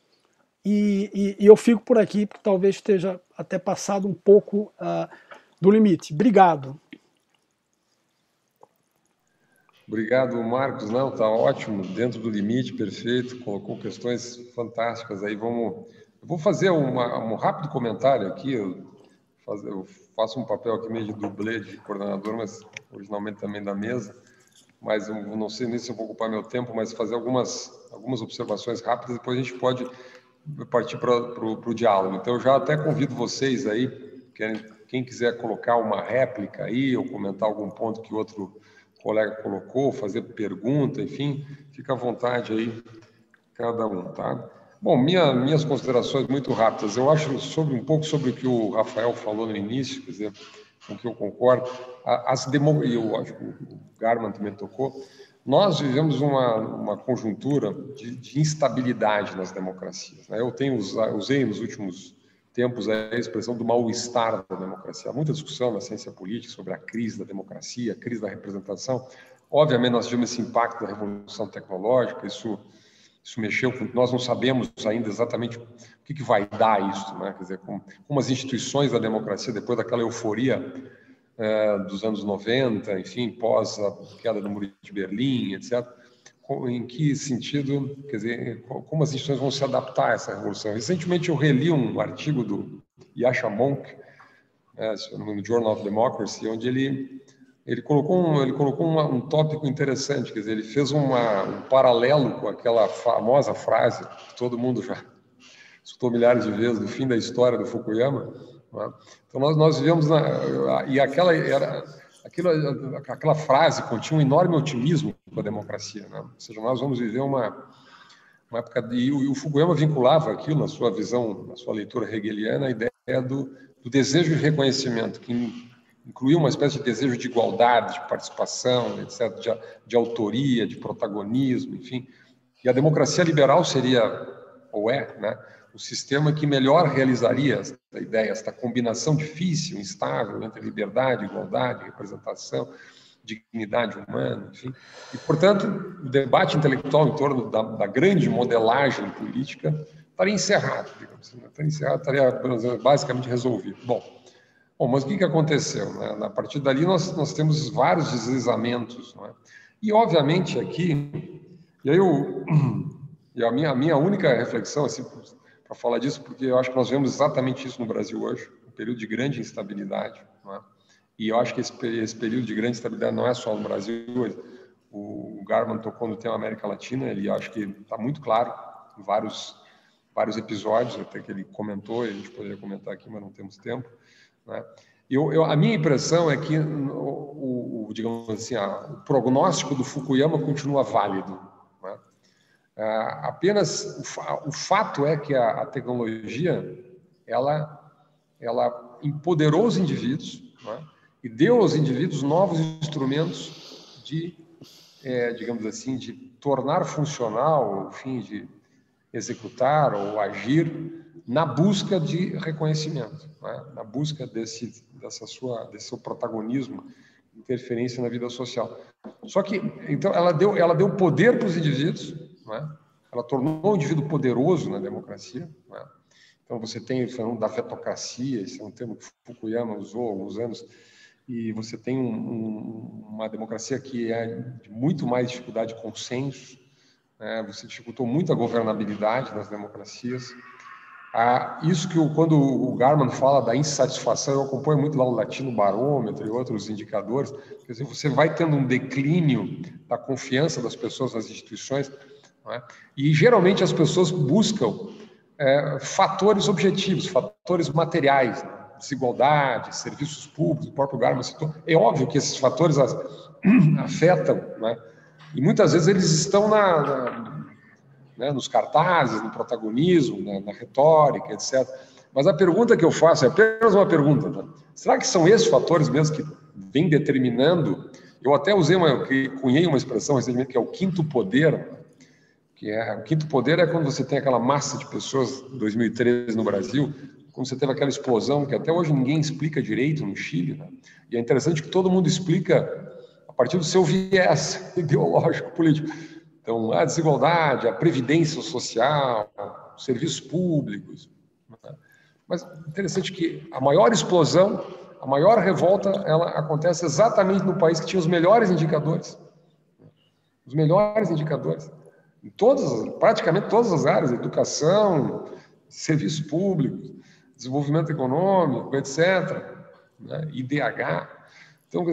Speaker 4: e, e, e eu fico por aqui, porque talvez esteja até passado um pouco uh, do limite. Obrigado.
Speaker 1: Obrigado, Marcos. Não, está ótimo, dentro do limite, perfeito, colocou questões fantásticas aí. Vamos, eu vou fazer uma, um rápido comentário aqui, eu, faz, eu faço um papel aqui meio de dublê de coordenador, mas originalmente também da mesa, mas eu não sei nem se eu vou ocupar meu tempo, mas fazer algumas, algumas observações rápidas, depois a gente pode partir para o diálogo. Então, eu já até convido vocês aí, quem, quem quiser colocar uma réplica aí, ou comentar algum ponto que outro colega colocou, fazer pergunta, enfim, fica à vontade aí, cada um, tá? Bom, minha, minhas considerações muito rápidas. Eu acho sobre um pouco sobre o que o Rafael falou no início, quer dizer, com que eu concordo. As demo, e eu acho que o Garman também tocou. Nós vivemos uma, uma conjuntura de, de instabilidade nas democracias, né? Eu tenho usei nos últimos tempos a expressão do mal-estar da democracia. Há muita discussão na ciência política sobre a crise da democracia, a crise da representação. Obviamente, nós tivemos esse impacto da revolução tecnológica, isso, isso mexeu com... Nós não sabemos ainda exatamente o que, que vai dar isso, né? Quer dizer, como, como as instituições da democracia, depois daquela euforia é, dos anos noventa, enfim, pós a queda do Muro de Berlim, etcétera, em que sentido, quer dizer, como as instituições vão se adaptar a essa revolução. Recentemente eu reli um artigo do Yascha Mounk, é, no Journal of Democracy, onde ele, ele colocou, um, ele colocou uma, um tópico interessante, quer dizer, ele fez uma, um paralelo com aquela famosa frase que todo mundo já escutou milhares de vezes, do fim da história do Fukuyama, né? Então nós, nós vivemos, na, e aquela era... Aquilo, aquela frase continha um enorme otimismo com a democracia, né? Ou seja, nós vamos viver uma, uma época de... E o, o Fukuyama vinculava aquilo, na sua visão, na sua leitura hegeliana, a ideia do, do desejo de reconhecimento, que incluía uma espécie de desejo de igualdade, de participação, etcétera, de, de autoria, de protagonismo, enfim. E a democracia liberal seria, ou é, né, o sistema que melhor realizaria essa ideia, esta combinação difícil, instável, entre liberdade, igualdade, representação, dignidade humana, enfim. E, portanto, o debate intelectual em torno da, da grande modelagem política estaria encerrado, digamos assim, estaria encerrado, estaria basicamente resolvido. Bom, bom mas o que, que aconteceu, né? A partir dali, nós, nós temos vários deslizamentos, não é? E, obviamente, aqui, e aí eu, e a minha, a minha única reflexão, assim, para falar disso, porque eu acho que nós vemos exatamente isso no Brasil hoje, um período de grande instabilidade, não é? E eu acho que esse, esse período de grande instabilidade não é só no Brasil. O Garman tocou no tema América Latina, ele acho que está muito claro em vários, vários episódios, até que ele comentou, e a gente poderia comentar aqui, mas não temos tempo, né? Eu, eu, a minha impressão é que o, o, digamos assim, a, o prognóstico do Fukuyama continua válido, né? Uh, apenas o, fa o fato é que a, a tecnologia ela, ela empoderou os indivíduos, né, e deu aos indivíduos novos instrumentos de, é, digamos assim, de tornar funcional, enfim, de executar ou agir na busca de reconhecimento, né, na busca desse, dessa sua, desse seu protagonismo, interferência na vida social. Só que, então, ela deu, ela deu poder para os indivíduos, não é? Ela tornou o indivíduo poderoso na democracia, não é? Então, você tem, falando da fetocracia, esse é um termo que Fukuyama usou há alguns anos, e você tem um, um, uma democracia que é de muito mais dificuldade de consenso, né? Você dificultou muito a governabilidade nas democracias. Ah, isso que, o, quando o Garman fala da insatisfação, eu acompanho muito lá o Latino Barômetro e outros indicadores, quer dizer, você vai tendo um declínio da confiança das pessoas nas instituições, não é? E geralmente as pessoas buscam é, fatores objetivos, fatores materiais, né? Desigualdade, serviços públicos, o próprio Garman citou. É óbvio que esses fatores as, afetam, né? E muitas vezes eles estão na, na né, nos cartazes, no protagonismo, na, na retórica, etcétera. Mas a pergunta que eu faço é apenas uma pergunta, né? Será que são esses fatores mesmo que vêm determinando? Eu até usei uma, que cunhei uma expressão recentemente que é o quinto poder, que é o quinto poder é quando você tem aquela massa de pessoas, em dois mil e treze no Brasil, quando você teve aquela explosão que até hoje ninguém explica direito no Chile, né? E é interessante que todo mundo explica a partir do seu viés ideológico, político. Então, a desigualdade, a previdência social, os serviços públicos. Né? Mas interessante que a maior explosão, a maior revolta, ela acontece exatamente no país que tinha os melhores indicadores. Os melhores indicadores. Em todas, praticamente todas as áreas, educação, serviços públicos, desenvolvimento econômico, etcétera, né? I D H. Então, quer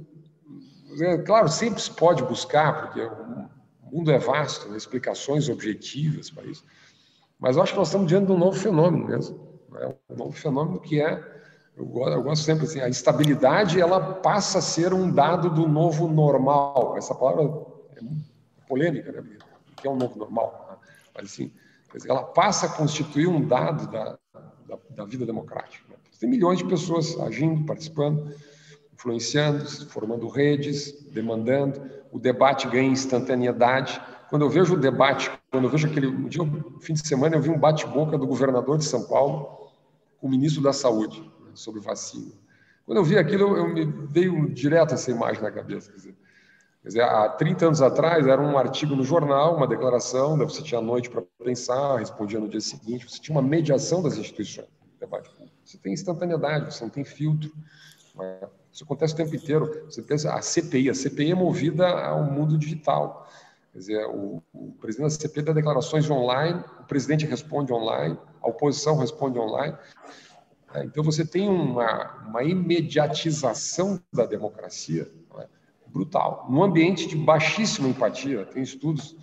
Speaker 1: dizer, claro, sempre se pode buscar, porque o mundo é vasto, né? Explicações objetivas para isso, mas eu acho que nós estamos diante de um novo fenômeno mesmo, né? Um novo fenômeno que é, eu gosto, eu gosto sempre assim, a estabilidade ela passa a ser um dado do novo normal. Essa palavra é polêmica, né? O que é um novo normal? Né? Mas assim, Quer dizer, ela passa a constituir um dado da, da, da vida democrática. Né? Tem milhões de pessoas agindo, participando, influenciando, formando redes, demandando. O debate ganha instantaneidade. Quando eu vejo o debate, quando eu vejo aquele... Um dia, no fim de semana, eu vi um bate-boca do governador de São Paulo com o ministro da Saúde, né, sobre vacina. Quando eu vi aquilo, eu, eu me veio direto essa imagem na cabeça. Quer dizer, quer dizer, há trinta anos atrás, era um artigo no jornal, uma declaração, daí você tinha a noite para pensar, respondia no dia seguinte, você tinha uma mediação das instituições no debate público. Você tem instantaneidade, você não tem filtro. Né? Isso acontece o tempo inteiro. Você pensa, a C P I, a C P I é movida ao mundo digital. Quer dizer, o, o presidente da C P I dá declarações online, o presidente responde online, a oposição responde online. Então, você tem uma, uma imediatização da democracia, né, brutal, num ambiente de baixíssima empatia. Tem estudos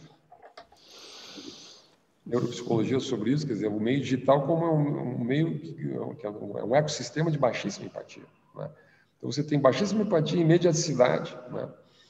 Speaker 1: de neuropsicologia sobre isso, quer dizer, o meio digital como um, um meio que é um ecossistema de baixíssima empatia. Né? Então, você tem baixíssima empatia e imediaticidade, né?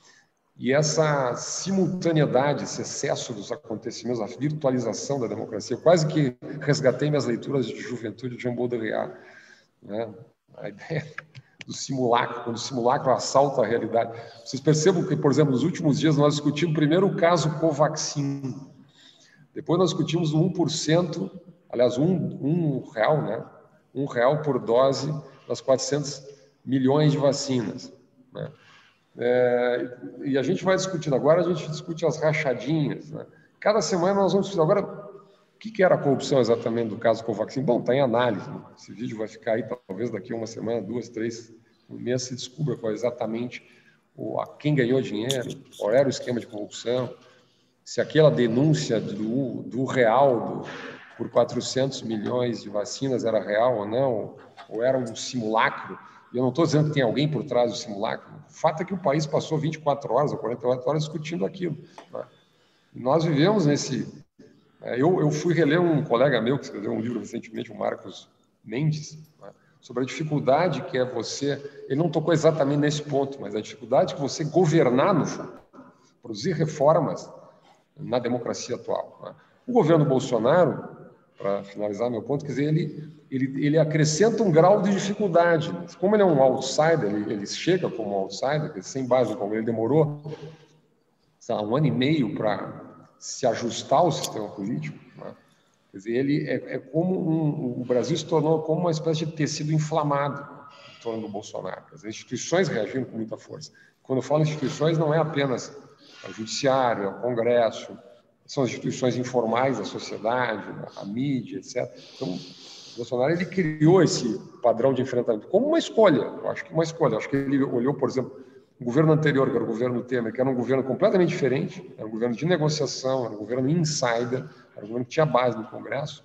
Speaker 1: E essa simultaneidade, esse excesso dos acontecimentos, a virtualização da democracia, eu quase que resgatei minhas leituras de juventude de Jean Baudrillard, né? A ideia do simulacro, quando o simulacro assalta a realidade. Vocês percebam que, por exemplo, nos últimos dias nós discutimos primeiro o caso Covaxin, depois nós discutimos o um por cento, aliás, um, um real, né? Um real por dose das quatrocentos milhões de vacinas, né? É, e a gente vai discutindo agora, a gente discute as rachadinhas, né? Cada semana nós vamos discutir. Agora, o que, que era a corrupção exatamente do caso Covaxin? Bom, está em análise, né? Esse vídeo vai ficar aí, talvez daqui a uma semana, duas, três, um mês se descubra qual é exatamente o, a, quem ganhou dinheiro, qual era o esquema de corrupção, se aquela denúncia do, do real do, por quatrocentos milhões de vacinas era real ou não, ou era um simulacro. E eu não estou dizendo que tem alguém por trás do simulacro. O fato é que o país passou vinte e quatro horas ou quarenta e oito horas discutindo aquilo, né? E nós vivemos nesse... Eu, eu fui reler um colega meu que escreveu um livro recentemente, o Marcos Mendes, né, sobre a dificuldade que é você... Ele não tocou exatamente nesse ponto, mas a dificuldade que você governar no fundo, produzir reformas na democracia atual, né? O governo Bolsonaro, para finalizar meu ponto, quer dizer, ele, ele, ele acrescenta um grau de dificuldade. Como ele é um outsider, ele, ele chega como um outsider, sem base no Congresso, ele demorou sabe, um ano e meio para se ajustar ao sistema político, né? Quer dizer, ele é, é como um, o Brasil se tornou como uma espécie de tecido inflamado em torno do Bolsonaro. As instituições reagiram com muita força. Quando eu falo instituições, não é apenas o judiciário, é o Congresso, são as instituições informais da sociedade, a mídia, etcétera. Então, o Bolsonaro ele criou esse padrão de enfrentamento como uma escolha. Eu acho que uma escolha. Eu acho que ele olhou, por exemplo, o governo anterior, que era o governo Temer, que era um governo completamente diferente, era um governo de negociação, era um governo insider, era um governo que tinha base no Congresso.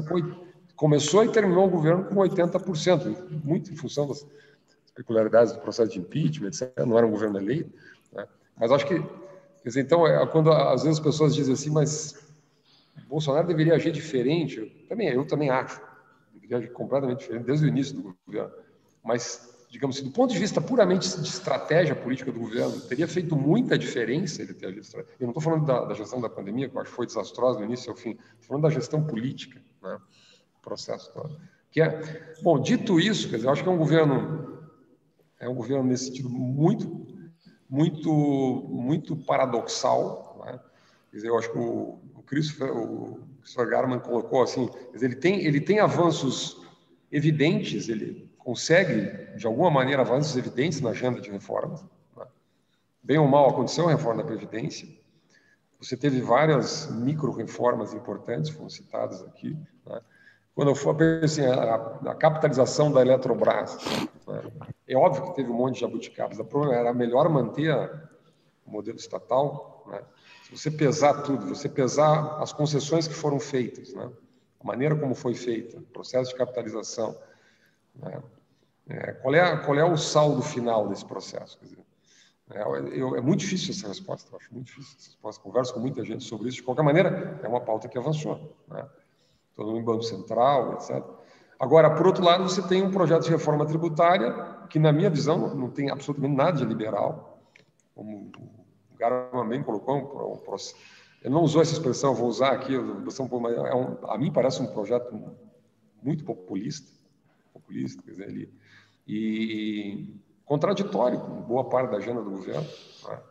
Speaker 1: Começou e terminou o governo com oitenta por cento, muito em função das peculiaridades do processo de impeachment, etcétera. Não era um governo eleito, né? Mas acho que Quer dizer, então, quando às vezes as pessoas dizem assim, mas o Bolsonaro deveria agir diferente, eu também, eu também acho, deveria agir completamente diferente desde o início do governo. Mas, digamos assim, do ponto de vista puramente de estratégia política do governo, teria feito muita diferença ele ter agido. Eu não estou falando da, da gestão da pandemia, que eu acho que foi desastrosa do início ao fim, estou falando da gestão política, né, o processo todo. Que é, bom, dito isso, quer dizer, eu acho que é um governo, é um governo nesse sentido muito muito muito paradoxal, né? Quer dizer, eu acho que o, o Christopher, o Christopher Garman colocou assim, quer dizer, ele tem ele tem avanços evidentes, ele consegue de alguma maneira avanços evidentes na agenda de reformas, né? Bem ou mal aconteceu a reforma da previdência. Você teve várias micro reformas importantes, foram citadas aqui, né? Quando eu for assim, a, a capitalização da Eletrobras, né? É óbvio que teve um monte de jabuticabas. O problema era melhor manter o modelo estatal, né? Se você pesar tudo, você pesar as concessões que foram feitas, né? A maneira como foi feita, o processo de capitalização, né? É, qual, é, qual é o saldo final desse processo? Quer dizer, é, eu, é muito difícil essa resposta, eu acho muito difícil essa resposta. Converso com muita gente sobre isso. De qualquer maneira, é uma pauta que avançou, né? Todo mundo em Banco Central, etcétera. Agora, por outro lado, você tem um projeto de reforma tributária que, na minha visão, não tem absolutamente nada de liberal, como o Garman bem colocou, um, um, ele não usou essa expressão, vou usar aqui, é um, a mim parece um projeto muito populista, populista, quer dizer, ele, e contraditório com boa parte da agenda do governo. Né?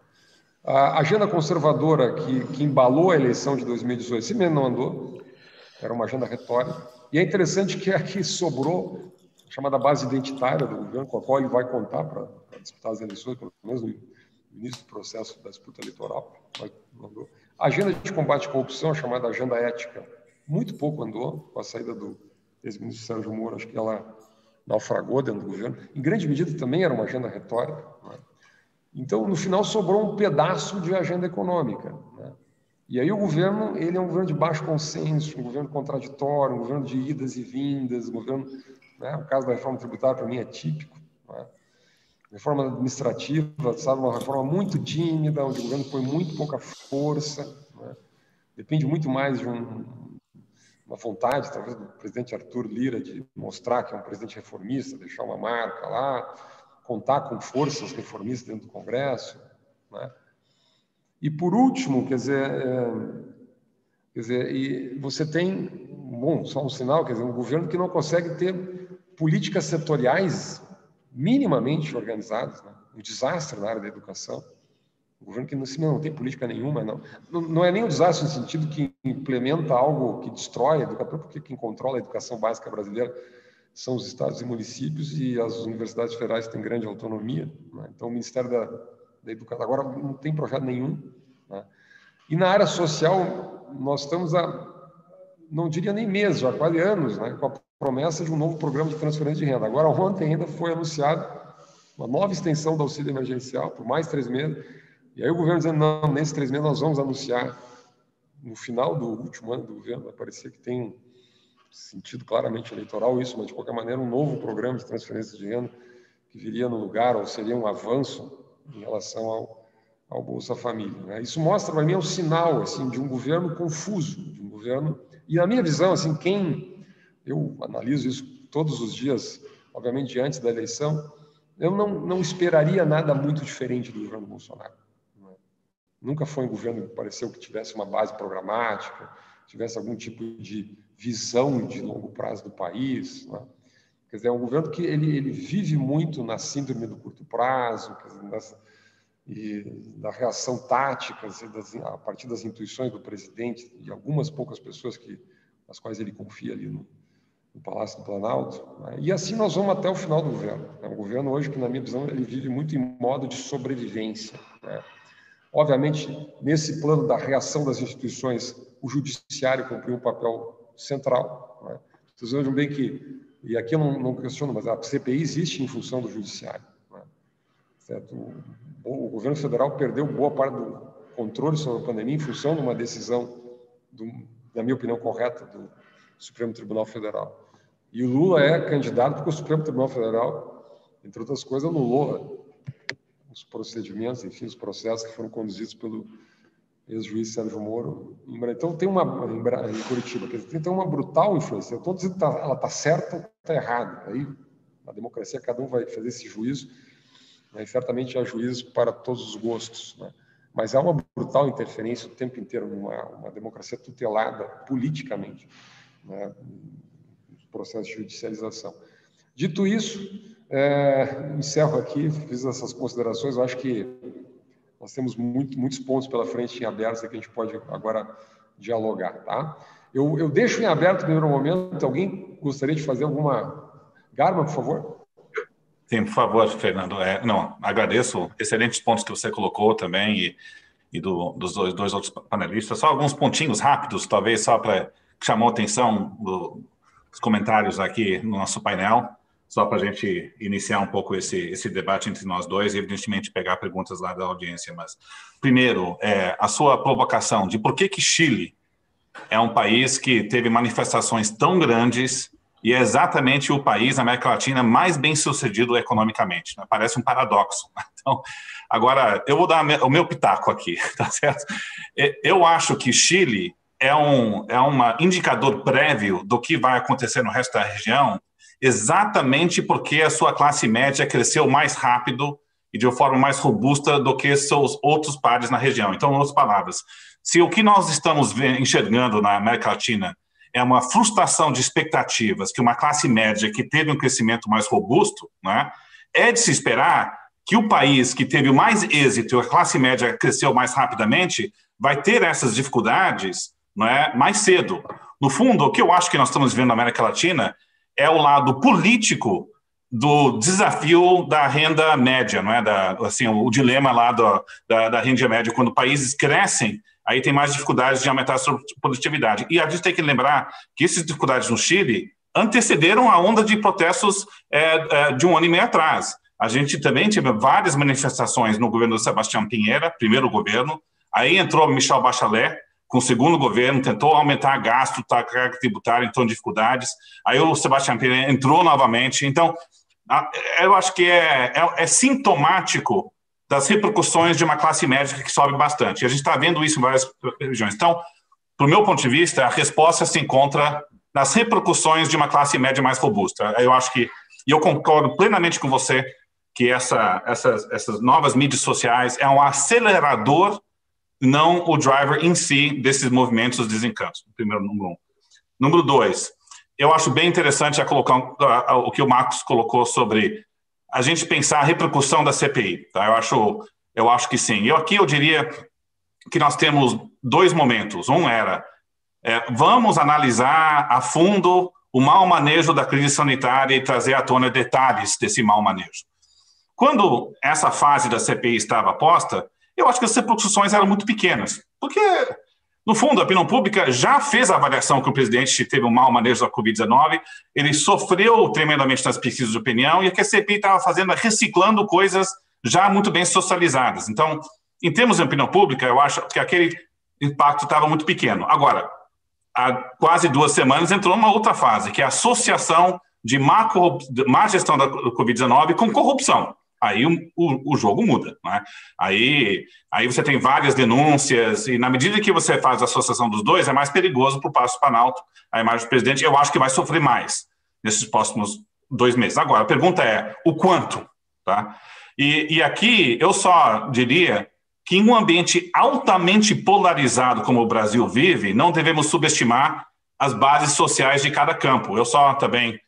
Speaker 1: A agenda conservadora que, que embalou a eleição de dois mil e dezoito, esse mesmo não andou, era uma agenda retórica, e é interessante que aqui sobrou a chamada base identitária do governo, com a qual ele vai contar para disputar as eleições, pelo menos no início do processo da disputa eleitoral. Mas não andou. A agenda de combate à corrupção, a chamada agenda ética, muito pouco andou, com a saída do ex-ministro Sérgio Moro, acho que ela naufragou dentro do governo. Em grande medida também era uma agenda retórica. Né? Então, no final, sobrou um pedaço de agenda econômica. Né? E aí o governo, ele é um governo de baixo consenso, um governo contraditório, um governo de idas e vindas, um governo, né? O caso da reforma tributária, para mim, é típico. Né? Reforma administrativa, sabe, uma reforma muito tímida, onde o governo põe muito pouca força, né? Depende muito mais de um, uma vontade, talvez, do presidente Arthur Lira de mostrar que é um presidente reformista, deixar uma marca lá, contar com forças reformistas dentro do Congresso. Né? E, por último, quer dizer, é, quer dizer e você tem, bom, só um sinal, quer dizer, um governo que não consegue ter políticas setoriais minimamente organizados, né? Um desastre na área da educação. O governo que não, não tem política nenhuma, não. não. Não é nem um desastre no sentido que implementa algo que destrói a educação, porque quem controla a educação básica brasileira são os estados e municípios e as universidades federais têm grande autonomia. Né? Então, o Ministério da, da Educação agora não tem projeto nenhum. Né? E na área social, nós estamos há, não diria nem meses, já quase anos, né? Com a promessa de um novo programa de transferência de renda. Agora, ontem ainda foi anunciado uma nova extensão do auxílio emergencial por mais três meses. E aí o governo dizendo, não, nesses três meses nós vamos anunciar. No final do último ano do governo, vai parecer que tem um sentido claramente eleitoral isso, mas de qualquer maneira um novo programa de transferência de renda que viria no lugar, ou seria um avanço em relação ao, ao Bolsa Família. Né? Isso mostra para mim um sinal assim, de um governo confuso, de um governo... E na minha visão, assim, quem... Eu analiso isso todos os dias, obviamente, antes da eleição. Eu não, não esperaria nada muito diferente do governo Bolsonaro. Né? Nunca foi um governo que pareceu que tivesse uma base programática, tivesse algum tipo de visão de longo prazo do país. Né? Quer dizer, é um governo que ele, ele vive muito na síndrome do curto prazo, quer dizer, nessa, e da reação tática, das, a partir das intuições do presidente e algumas poucas pessoas que, as quais ele confia ali no no Palácio do Planalto, né? E assim nós vamos até o final do governo. É um governo hoje que, na minha visão, ele vive muito em modo de sobrevivência. Né? Obviamente, nesse plano da reação das instituições, o judiciário cumpriu um papel central. Né? Vocês vejam bem que, e aqui eu não, não questiono, mas a C P I existe em função do judiciário. Né? Certo? O, o governo federal perdeu boa parte do controle sobre a pandemia em função de uma decisão, do, na minha opinião, correta do Supremo Tribunal Federal. E o Lula é candidato porque o Supremo Tribunal Federal, entre outras coisas, anulou os procedimentos, enfim, os processos que foram conduzidos pelo ex-juiz Sérgio Moro. Então, tem uma, em Curitiba, tem uma brutal influência. Eu estou dizendo que ela está certa ou está errada. Aí, na democracia, cada um vai fazer esse juízo, né? E certamente há juízos para todos os gostos. Né? Mas há uma brutal interferência o tempo inteiro numa uma democracia tutelada politicamente. Né, processo de judicialização. Dito isso, é, encerro aqui, fiz essas considerações. Eu acho que nós temos muito, muitos pontos pela frente em aberto que a gente pode agora dialogar. Tá? Eu, eu deixo em aberto no primeiro momento. Alguém gostaria de fazer alguma... Garma, por favor.
Speaker 3: Sim, por favor, Fernando. É, não, agradeço. Excelentes pontos que você colocou também e, e do, dos dois, dois outros panelistas. Só alguns pontinhos rápidos, talvez só para... que chamou a atenção dos comentários aqui no nosso painel, só para a gente iniciar um pouco esse, esse debate entre nós dois e, evidentemente, pegar perguntas lá da audiência. Mas, primeiro, é, a sua provocação de por que que Chile é um país que teve manifestações tão grandes e é exatamente o país na América Latina mais bem-sucedido economicamente. Né? Parece um paradoxo. Então, agora, eu vou dar o meu pitaco aqui, tá certo? Eu acho que Chile... é um é um indicador prévio do que vai acontecer no resto da região, exatamente porque a sua classe média cresceu mais rápido e de uma forma mais robusta do que seus outros pares na região. Então, em outras palavras, se o que nós estamos enxergando na América Latina é uma frustração de expectativas que uma classe média que teve um crescimento mais robusto, né, é de se esperar que o país que teve o mais êxito, a classe média cresceu mais rapidamente, vai ter essas dificuldades, né, mais cedo. No fundo, o que eu acho que nós estamos vendo na América Latina é o lado político do desafio da renda média, não é? Da, assim, o dilema lá do, da, da renda média. Quando países crescem, aí tem mais dificuldades de aumentar a sua produtividade. E a gente tem que lembrar que essas dificuldades no Chile antecederam a onda de protestos é, é, de um ano e meio atrás. A gente também teve várias manifestações no governo do Sebastião Pinheira, primeiro governo, aí entrou Michelle Bachelet, com o segundo governo, tentou aumentar gasto, carga tributária, então dificuldades. Aí o Sebastião Pinheira entrou novamente. Então, eu acho que é, é, é sintomático das repercussões de uma classe média que sobe bastante. E a gente está vendo isso em várias regiões. Então, do meu ponto de vista, a resposta se encontra nas repercussões de uma classe média mais robusta. Eu acho que, e eu concordo plenamente com você, que essa, essas, essas novas mídias sociais é um acelerador, não o driver em si desses movimentos de desencanto. Primeiro, número um. Número dois, eu acho bem interessante a colocar uh, uh, o que o Marcos colocou sobre a gente pensar a repercussão da C P I. Tá? Eu acho, eu acho que sim. Eu aqui eu diria que nós temos dois momentos. Um era, é, vamos analisar a fundo o mau manejo da crise sanitária e trazer à tona detalhes desse mau manejo. Quando essa fase da C P I estava posta, eu acho que as repercussões eram muito pequenas, porque, no fundo, a opinião pública já fez a avaliação que o presidente teve um mau manejo da covid dezenove, ele sofreu tremendamente nas pesquisas de opinião, e o que a C P I estava fazendo é reciclando coisas já muito bem socializadas. Então, em termos de opinião pública, eu acho que aquele impacto estava muito pequeno. Agora, há quase duas semanas entrou uma outra fase, que é a associação de má, má gestão da covid dezenove com corrupção. Aí o, o, o jogo muda, né? Aí, aí você tem várias denúncias, e na medida que você faz a associação dos dois, é mais perigoso para o Palácio Planalto, a imagem do presidente. Eu acho que vai sofrer mais nesses próximos dois meses. Agora, a pergunta é, o quanto? Tá? E, e aqui eu só diria que em um ambiente altamente polarizado como o Brasil vive, não devemos subestimar as bases sociais de cada campo. Eu só também,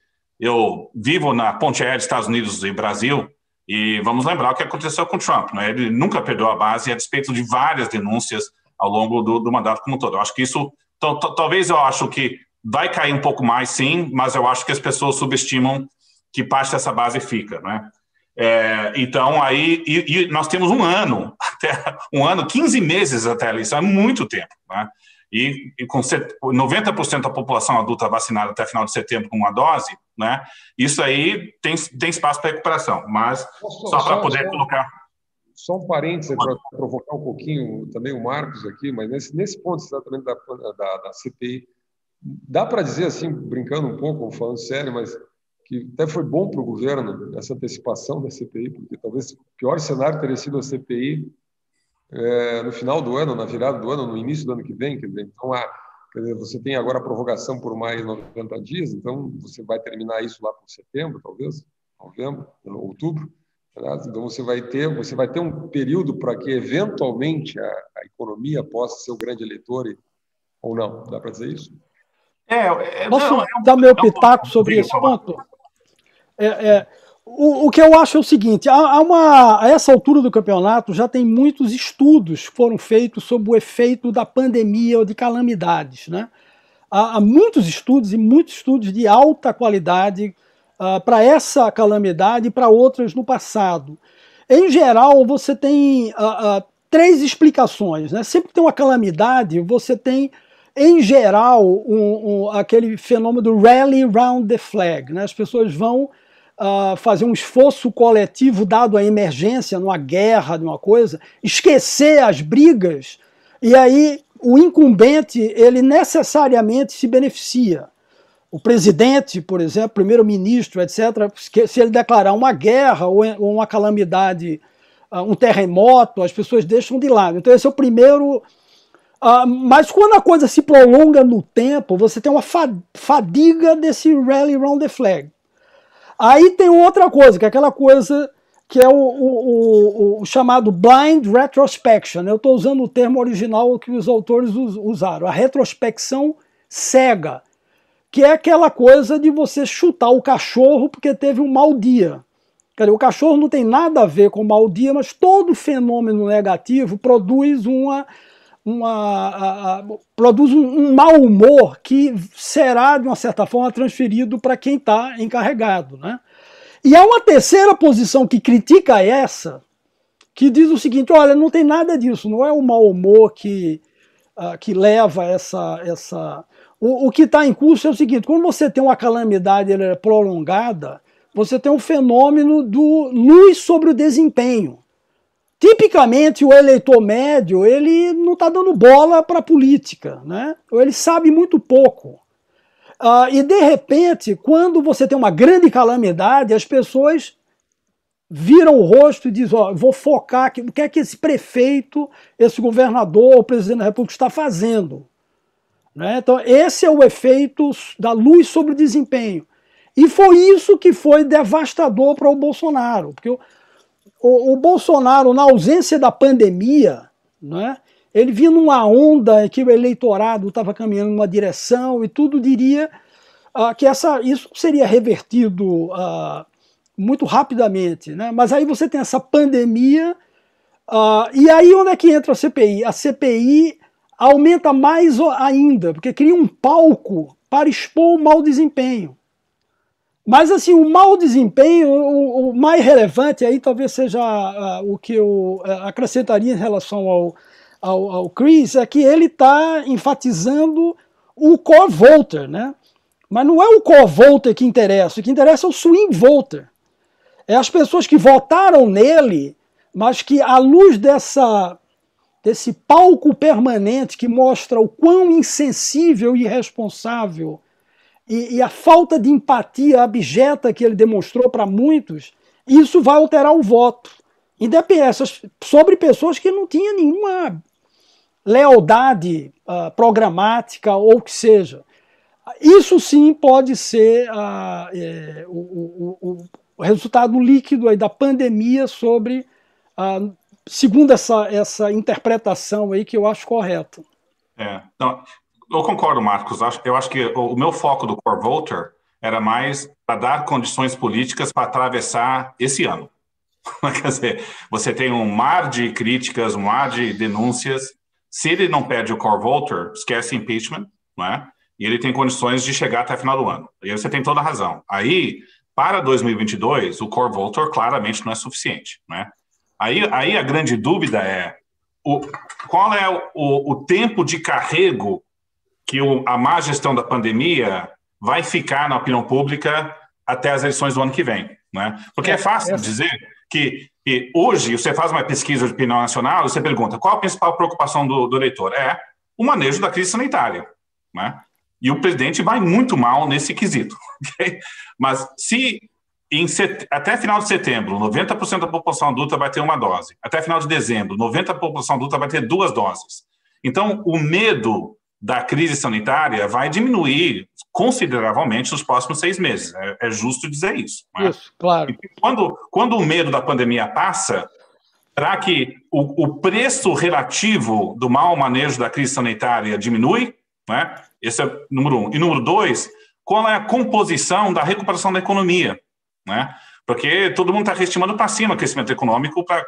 Speaker 3: eu vivo na ponte aérea dos Estados Unidos e Brasil, e vamos lembrar o que aconteceu com o Trump, né? Ele nunca perdeu a base a despeito de várias denúncias ao longo do, do mandato como um todo. Eu acho que isso, talvez eu acho que vai cair um pouco mais, sim, mas eu acho que as pessoas subestimam que parte dessa base fica, né? É, então, aí, e, e nós temos um ano, até, um ano, quinze meses até a eleição, é muito tempo, né? E, e com noventa por cento da população adulta vacinada até final de setembro com uma dose, né? Isso aí tem, tem espaço para recuperação, mas só, só para poder só, colocar...
Speaker 1: Só um parênteses para provocar um pouquinho também o Marcos aqui, mas nesse, nesse ponto exatamente da, da, da C P I, dá para dizer assim, brincando um pouco, falando sério, mas que até foi bom para o governo essa antecipação da C P I, porque talvez o pior cenário teria sido a C P I É, no final do ano, na virada do ano, no início do ano que vem, quer dizer, então a, quer dizer, você tem agora a prorrogação por mais noventa dias, então você vai terminar isso lá por setembro, talvez, novembro, outubro, né? Então você vai ter, você vai ter um período para que eventualmente a, a economia possa ser o grande eleitor e, ou não, dá para dizer isso?
Speaker 4: É, é, Posso não, dar meu pitaco sobre esse ponto? É, é, O, o que eu acho é o seguinte, há, há uma, a essa altura do campeonato já tem muitos estudos que foram feitos sobre o efeito da pandemia ou de calamidades, né? Há, há muitos estudos e muitos estudos de alta qualidade uh, para essa calamidade e para outras no passado. Em geral, você tem uh, uh, três explicações, né? Sempre que tem uma calamidade, você tem, em geral, um, um, aquele fenômeno do rally round the flag, né? As pessoas vão Uh, fazer um esforço coletivo dado a emergência, numa guerra, numa coisa, esquecer as brigas, e aí o incumbente, ele necessariamente se beneficia. O presidente, por exemplo, primeiro-ministro, etcétera, se ele declarar uma guerra ou uma calamidade, uh, um terremoto, as pessoas deixam de lado. Então esse é o primeiro... Uh, mas quando a coisa se prolonga no tempo, você tem uma fadiga desse rally round the flag. Aí tem outra coisa, que é aquela coisa que é o, o, o, o chamado blind retrospection. Eu estou usando o termo original que os autores usaram, a retrospecção cega, que é aquela coisa de você chutar o cachorro porque teve um mau dia. Quer dizer, o cachorro não tem nada a ver com o mau dia, mas todo fenômeno negativo produz uma... Uma, a, a, produz um, um mau humor que será, de uma certa forma, transferido para quem está encarregado, né? E há uma terceira posição que critica essa, que diz o seguinte: olha, não tem nada disso, não é o mau humor que, uh, que leva essa... essa... O, o que está em curso é o seguinte: quando você tem uma calamidade ela é prolongada, você tem um fenômeno do luz sobre o desempenho. Tipicamente, o eleitor médio, ele não está dando bola para a política, né? Ou ele sabe muito pouco. Uh, e, de repente, quando você tem uma grande calamidade, as pessoas viram o rosto e dizem: ó, vou focar aqui, o que é que esse prefeito, esse governador, o presidente da República está fazendo. Né? Então, esse é o efeito da luz sobre o desempenho. E foi isso que foi devastador para o Bolsonaro, porque o O, o Bolsonaro, na ausência da pandemia, né, ele vinha numa onda que o eleitorado estava caminhando numa direção e tudo diria uh, que essa, isso seria revertido uh, muito rapidamente. Né? Mas aí você tem essa pandemia, uh, e aí onde é que entra a C P I? A C P I aumenta mais ainda, porque cria um palco para expor o mau desempenho. Mas, assim, o mau desempenho, o, o mais relevante, aí talvez seja uh, o que eu uh, acrescentaria em relação ao, ao, ao Chris, é que ele está enfatizando o core voter, né? Mas não é o core voter que interessa, o que interessa é o swing voter. É as pessoas que votaram nele, mas que, à luz dessa, desse palco permanente que mostra o quão insensível e irresponsável E, e a falta de empatia abjeta que ele demonstrou para muitos, isso vai alterar o voto. Independente, sobre pessoas que não tinham nenhuma lealdade uh, programática ou o que seja. Isso sim pode ser uh, é, o, o, o resultado líquido aí da pandemia sobre, uh, segundo essa, essa interpretação aí que eu acho correta.
Speaker 3: É, então... Eu concordo, Marcos. Eu acho que o meu foco do core voter era mais para dar condições políticas para atravessar esse ano. Quer dizer, você tem um mar de críticas, um mar de denúncias. Se ele não perde o core voter, esquece impeachment, não é? E ele tem condições de chegar até o final do ano. E aí você tem toda a razão. Aí, para dois mil e vinte e dois, o core voter claramente não é suficiente, né? Aí, aí a grande dúvida é o, qual é o, o tempo de carrego que o, a má gestão da pandemia vai ficar na opinião pública até as eleições do ano que vem, né? Porque é, é fácil é. dizer que, que hoje você faz uma pesquisa de opinião nacional e você pergunta qual a principal preocupação do, do eleitor? É o manejo da crise sanitária, né? E o presidente vai muito mal nesse quesito. Okay? Mas se em set... até final de setembro, noventa por cento da população adulta vai ter uma dose, até final de dezembro, noventa por cento da população adulta vai ter duas doses. Então, o medo da crise sanitária vai diminuir consideravelmente nos próximos seis meses. É, é justo dizer isso. Né?
Speaker 4: Isso, claro.
Speaker 3: E quando, quando o medo da pandemia passa, será que o, o preço relativo do mau manejo da crise sanitária diminui? Né? Esse é número um. E número dois, qual é a composição da recuperação da economia? Né? Porque todo mundo está estimando para cima o crescimento econômico para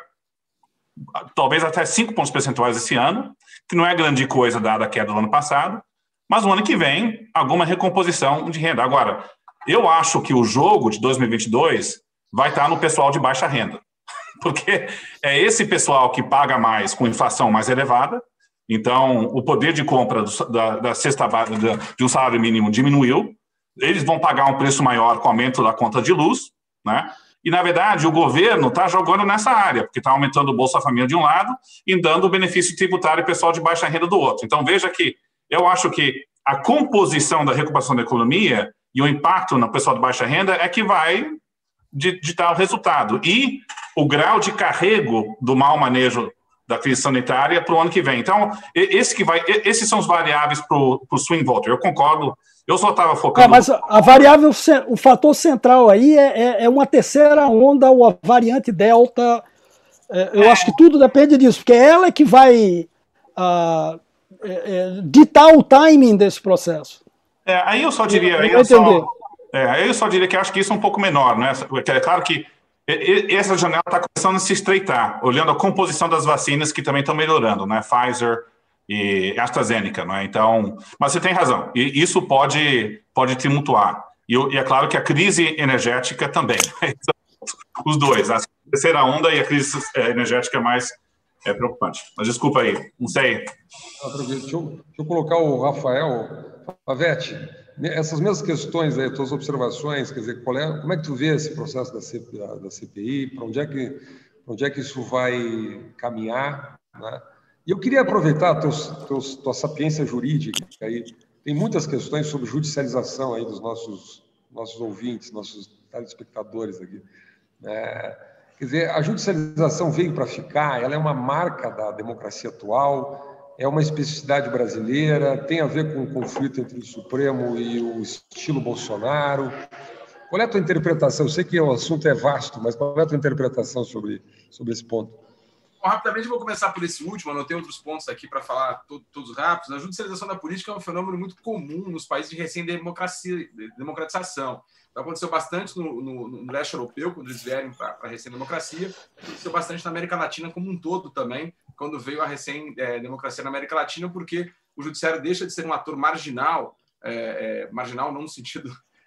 Speaker 3: talvez até cinco pontos percentuais esse ano, que não é grande coisa dada a queda do ano passado, mas no ano que vem, alguma recomposição de renda. Agora, eu acho que o jogo de dois mil e vinte e dois vai estar no pessoal de baixa renda, porque é esse pessoal que paga mais com inflação mais elevada, então o poder de compra do, da, da cesta de um salário mínimo diminuiu, eles vão pagar um preço maior com o aumento da conta de luz, né? E, na verdade, o governo está jogando nessa área, porque está aumentando o Bolsa Família de um lado e dando o benefício tributário pessoal de baixa renda do outro. Então, veja que eu acho que a composição da recuperação da economia e o impacto no pessoal de baixa renda é que vai ditar o resultado. E o grau de carrego do mau manejo da crise sanitária para o ano que vem. Então, esse que vai, esses são os variáveis para o swing voter. Eu concordo. Eu só estava focando...
Speaker 4: É, mas a variável, o fator central aí é, é, é uma terceira onda, ou a variante Delta. É, eu é. acho que tudo depende disso, porque é ela que vai uh, é, é, ditar o timing desse processo.
Speaker 3: É, aí eu só diria...
Speaker 4: Eu, eu
Speaker 3: aí eu só, é, aí eu só diria que eu acho que isso é um pouco menor, né? É claro que essa janela está começando a se estreitar, olhando a composição das vacinas que também estão melhorando, né? Pfizer e AstraZeneca, né? Então, mas você tem razão, e isso pode, pode tumultuar. E, e é claro que a crise energética também. Os dois, a terceira onda e a crise energética é mais é, preocupante. Mas desculpa aí, não sei.
Speaker 1: Deixa eu, deixa eu colocar o Rafael. Pavete, essas mesmas questões aí, tuas observações, quer dizer, qual é, como é que tu vê esse processo da, C, da, da C P I, para onde é que, para onde é que isso vai caminhar, né? E eu queria aproveitar teus, teus, tua sapiência jurídica aí, tem muitas questões sobre judicialização aí dos nossos, nossos ouvintes, nossos telespectadores aqui. É, quer dizer, a judicialização veio para ficar, ela é uma marca da democracia atual, é uma especificidade brasileira, tem a ver com o conflito entre o Supremo e o estilo Bolsonaro. Qual é a tua interpretação? Eu sei que o assunto é vasto, mas qual é a tua interpretação sobre, sobre esse ponto?
Speaker 2: Bom, rapidamente, eu vou começar por esse último, anotei outros pontos aqui para falar todo, todos rápidos. A judicialização da política é um fenômeno muito comum nos países de recém-democracia, democratização. Aconteceu bastante no, no, no leste europeu, quando eles vieram para a recém-democracia. Aconteceu bastante na América Latina como um todo também, quando veio a recém-democracia na América Latina, porque o judiciário deixa de ser um ator marginal, é, é, marginal não no sentido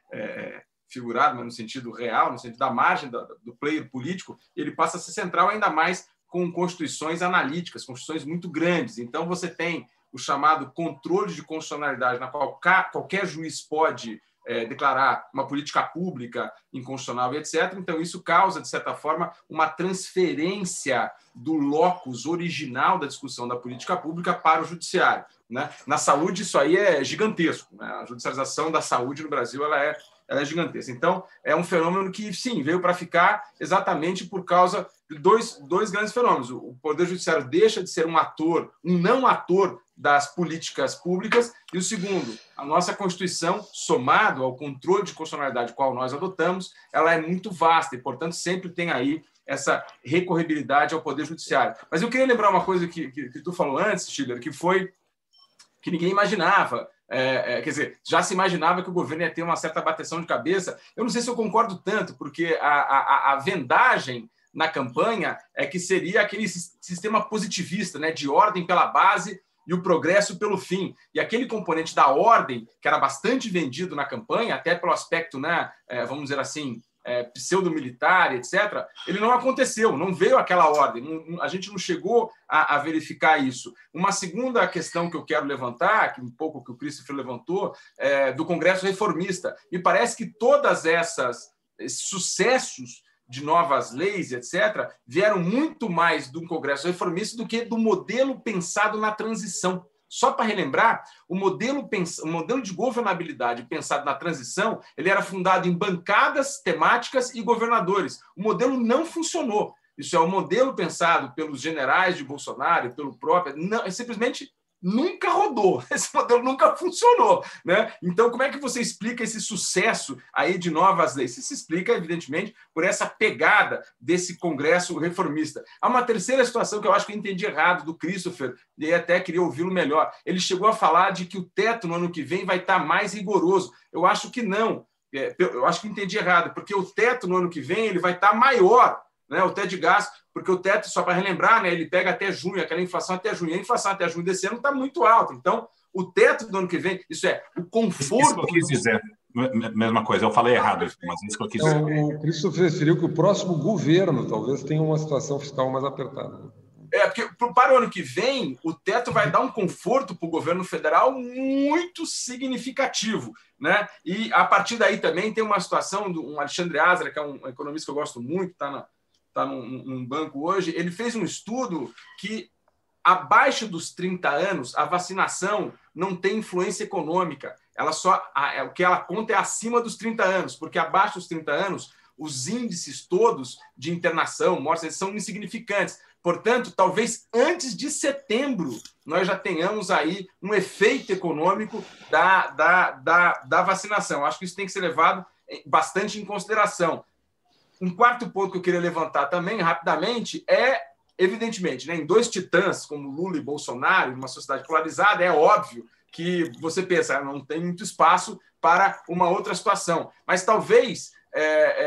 Speaker 2: é, figurado, mas no sentido real, no sentido da margem do, do player político, ele passa a ser central ainda mais com constituições analíticas, constituições muito grandes. Então, você tem o chamado controle de constitucionalidade, na qual qualquer juiz pode É, declarar uma política pública inconstitucional e etcétera. Então, isso causa, de certa forma, uma transferência do locus original da discussão da política pública para o judiciário, né? Na saúde, isso aí é gigantesco, né? A judicialização da saúde no Brasil ela é, ela é gigantesca. Então, é um fenômeno que, sim, veio para ficar exatamente por causa de dois, dois grandes fenômenos. O Poder Judiciário deixa de ser um ator, um não ator das políticas públicas, e o segundo, a nossa Constituição, somado ao controle de constitucionalidade qual nós adotamos, ela é muito vasta e, portanto, sempre tem aí essa recorribilidade ao Poder Judiciário. Mas eu queria lembrar uma coisa que, que, que tu falou antes, Schiller, que foi que ninguém imaginava. É, é, quer dizer, já se imaginava que o governo ia ter uma certa bateção de cabeça. Eu não sei se eu concordo tanto, porque a, a, a vendagem na campanha é que seria aquele sistema positivista, né, de ordem pela base e o progresso pelo fim. E aquele componente da ordem, que era bastante vendido na campanha, até pelo aspecto, né, é, vamos dizer assim, é, pseudo-militar, etcétera, ele não aconteceu, não veio aquela ordem, não, a gente não chegou a, a verificar isso. Uma segunda questão que eu quero levantar, que um pouco que o Christopher levantou, é, do Congresso Reformista. Me parece que todas essas esses sucessos de novas leis, etcétera, vieram muito mais do Congresso Reformista do que do modelo pensado na transição. Só para relembrar, o modelo, o modelo de governabilidade pensado na transição, ele era fundado em bancadas temáticas e governadores. O modelo não funcionou. Isso é um modelo pensado pelos generais de Bolsonaro, pelo próprio... Não, é simplesmente... nunca rodou, esse modelo nunca funcionou, né? Então, como é que você explica esse sucesso aí de novas leis? Isso se explica, evidentemente, por essa pegada desse Congresso reformista. Há uma terceira situação que eu acho que eu entendi errado do Christopher, e até queria ouvi-lo melhor. Ele chegou a falar de que o teto no ano que vem vai estar mais rigoroso. Eu acho que não. Eu acho que entendi errado, porque o teto no ano que vem ele vai estar maior, né, o teto de gasto, porque o teto, só para relembrar, né, ele pega até junho, aquela inflação até junho. A inflação até junho desse ano está muito alta. Então, o teto do ano que vem, isso é, o conforto... Isso que eu
Speaker 3: quis dizer. Mesma coisa, eu falei errado, mas isso que eu quis dizer.
Speaker 1: Então, o Christopher referiu que o próximo governo talvez tenha uma situação fiscal mais apertada.
Speaker 2: É, porque para o ano que vem, o teto vai dar um conforto para o governo federal muito significativo, né? E a partir daí também tem uma situação do um Alexandre Azra, que é um economista que eu gosto muito, está na está num, num banco hoje, ele fez um estudo que, abaixo dos trinta anos, a vacinação não tem influência econômica. Ela só, a, o que ela conta é acima dos trinta anos, porque abaixo dos trinta anos, os índices todos de internação, mortes, são insignificantes, Portanto, talvez antes de setembro nós já tenhamos aí um efeito econômico da, da, da, da vacinação. Acho que isso tem que ser levado bastante em consideração. Um quarto ponto que eu queria levantar também, rapidamente, é, evidentemente, né, em dois titãs, como Lula e Bolsonaro, numa sociedade polarizada, é óbvio que você pensa, não tem muito espaço para uma outra situação. Mas talvez, é,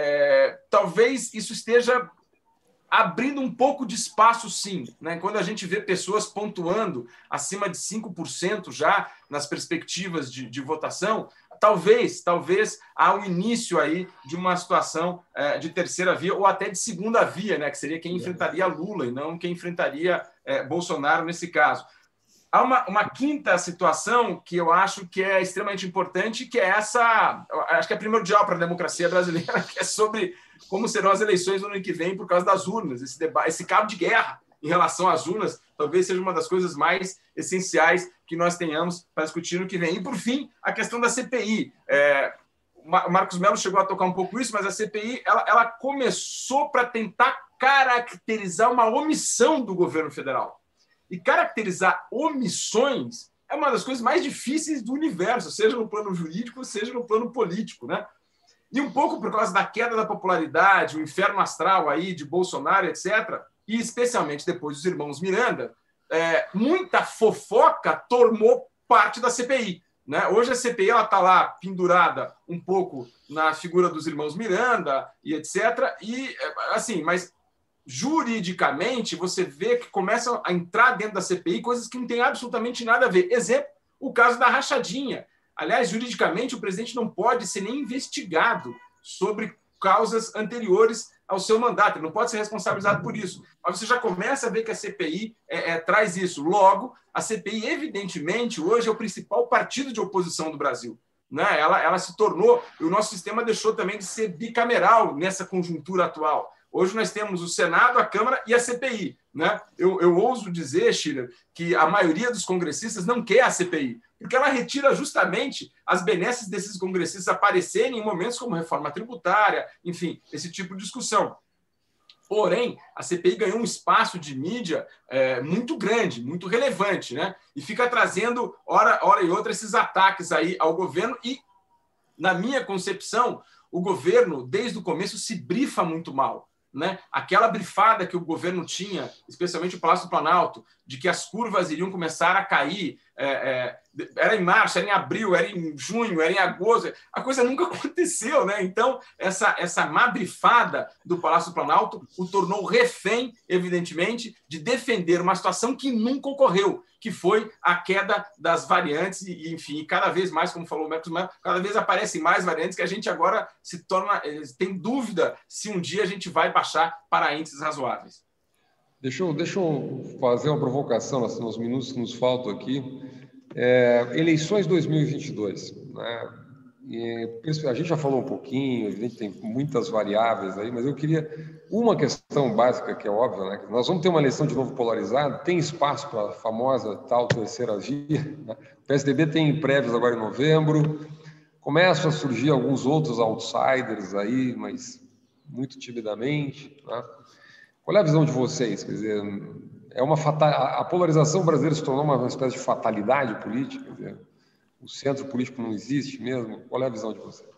Speaker 2: é, talvez isso esteja abrindo um pouco de espaço, sim, né? Quando a gente vê pessoas pontuando acima de cinco por cento já nas perspectivas de, de votação, talvez, talvez há o início aí de uma situação é, de terceira via ou até de segunda via, né? Que seria quem enfrentaria Lula e não quem enfrentaria é, Bolsonaro nesse caso. Há uma, uma quinta situação que eu acho que é extremamente importante, que é essa, acho que é primordial para a democracia brasileira, que é sobre como serão as eleições no ano que vem por causa das urnas. Esse, debate, esse cabo de guerra em relação às urnas talvez seja uma das coisas mais essenciais que nós tenhamos para discutir no que vem. E, por fim, a questão da C P I. É, o Marcos Mello chegou a tocar um pouco isso, mas a C P I ela, ela começou para tentar caracterizar uma omissão do governo federal. E caracterizar omissões é uma das coisas mais difíceis do universo, seja no plano jurídico, seja no plano político, né? E um pouco por causa da queda da popularidade, o inferno astral aí de Bolsonaro, etcétera, e especialmente depois dos irmãos Miranda, é, muita fofoca tomou parte da C P I, né? Hoje a C P I está lá pendurada um pouco na figura dos irmãos Miranda e etcétera. E, assim, mas juridicamente, você vê que começam a entrar dentro da C P I coisas que não têm absolutamente nada a ver. Exemplo, o caso da rachadinha. Aliás, juridicamente, o presidente não pode ser nem investigado sobre causas anteriores ao seu mandato. Ele não pode ser responsabilizado por isso. Mas você já começa a ver que a C P I é, é, traz isso. Logo, a C P I, evidentemente, hoje é o principal partido de oposição do Brasil. Né? Ela, ela se tornou... E o nosso sistema deixou também de ser bicameral nessa conjuntura atual. Hoje nós temos o Senado, a Câmara e a C P I. Né? Eu, eu ouso dizer, Schiller, que a maioria dos congressistas não quer a C P I, porque ela retira justamente as benesses desses congressistas aparecerem em momentos como reforma tributária, enfim, esse tipo de discussão. Porém, a C P I ganhou um espaço de mídia é, muito grande, muito relevante, né? E fica trazendo, hora, hora e outra, esses ataques aí ao governo e, na minha concepção, o governo, desde o começo, se brifa muito mal. Né? Aquela brifada que o governo tinha, especialmente o Palácio do Planalto, de que as curvas iriam começar a cair, é, é, era em março, era em abril, era em junho, era em agosto, a coisa nunca aconteceu, né? Então, essa, essa má brifada do Palácio do Planalto o tornou refém, evidentemente, de defender uma situação que nunca ocorreu, que foi a queda das variantes, e, enfim, cada vez mais, como falou o Marcos Mello, cada vez aparecem mais variantes que a gente agora se torna, tem dúvida se um dia a gente vai baixar para índices razoáveis.
Speaker 1: Deixa eu, deixa eu fazer uma provocação assim, nos minutos que nos faltam aqui. É, eleições dois mil e vinte e dois. Né? E a gente já falou um pouquinho, a gente tem muitas variáveis aí, mas eu queria uma questão básica que é óbvia, né? Nós vamos ter uma eleição de novo polarizada, tem espaço para a famosa tal terceira via. Né? O P S D B tem prévios agora em novembro, começam a surgir alguns outros outsiders aí, mas muito timidamente. Né? Qual é a visão de vocês? Quer dizer, é uma fatal... a polarização brasileira se tornou uma espécie de fatalidade política? Quer dizer, o centro político não existe mesmo? Qual é a visão de vocês?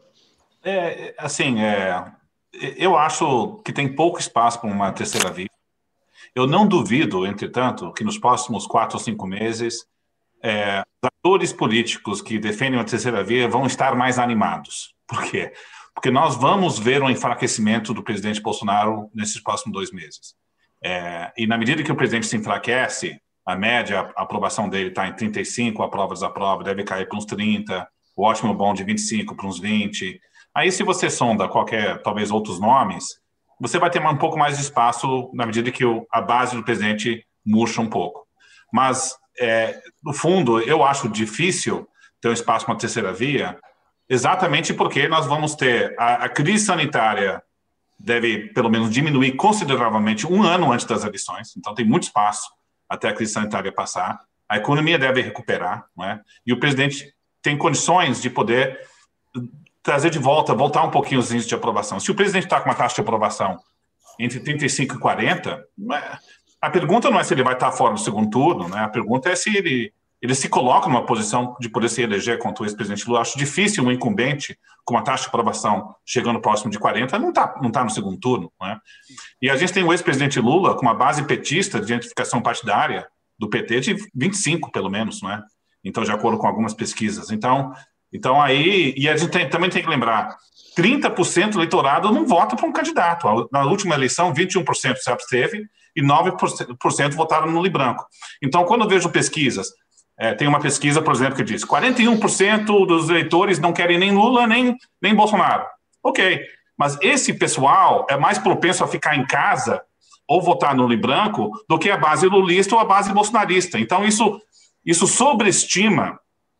Speaker 3: É, assim, é, eu acho que tem pouco espaço para uma terceira via. Eu não duvido, entretanto, que nos próximos quatro ou cinco meses é, os atores políticos que defendem a terceira via vão estar mais animados. Por quê? Porque nós vamos ver um enfraquecimento do presidente Bolsonaro nesses próximos dois meses. É, e na medida que o presidente se enfraquece, a média, a aprovação dele está em trinta e cinco, a prova desaprova deve cair para uns trinta, o ótimo bom de vinte e cinco para uns vinte. Aí, se você sonda qualquer, talvez outros nomes, você vai ter um pouco mais de espaço na medida que o, a base do presidente murcha um pouco. Mas, é, no fundo, eu acho difícil ter um espaço para uma terceira via, exatamente porque nós vamos ter a, a crise sanitária deve, pelo menos, diminuir consideravelmente um ano antes das eleições, então tem muito espaço até a crise sanitária passar, a economia deve recuperar, não é? E o presidente tem condições de poder trazer de volta, voltar um pouquinho os índices de aprovação. Se o presidente está com uma taxa de aprovação entre trinta e cinco e quarenta, a pergunta não é se ele vai estar fora do segundo turno, né? A pergunta é se ele, ele se coloca numa posição de poder se eleger contra o ex-presidente Lula. Acho difícil um incumbente com uma taxa de aprovação chegando próximo de quarenta não está não tá no segundo turno, né? E a gente tem o ex-presidente Lula com uma base petista de identificação partidária do P T de vinte e cinco, pelo menos, né? Então, de acordo com algumas pesquisas. Então, então aí... E a gente tem, também tem que lembrar, trinta por cento do eleitorado não vota para um candidato. Na última eleição, vinte e um por cento se absteve e nove por cento votaram no nulo e branco. Então, quando eu vejo pesquisas, é, tem uma pesquisa, por exemplo, que diz quarenta e um por cento dos eleitores não querem nem Lula, nem, nem Bolsonaro. Ok, mas esse pessoal é mais propenso a ficar em casa ou votar no nulo e branco do que a base lulista ou a base bolsonarista. Então, isso, isso sobreestima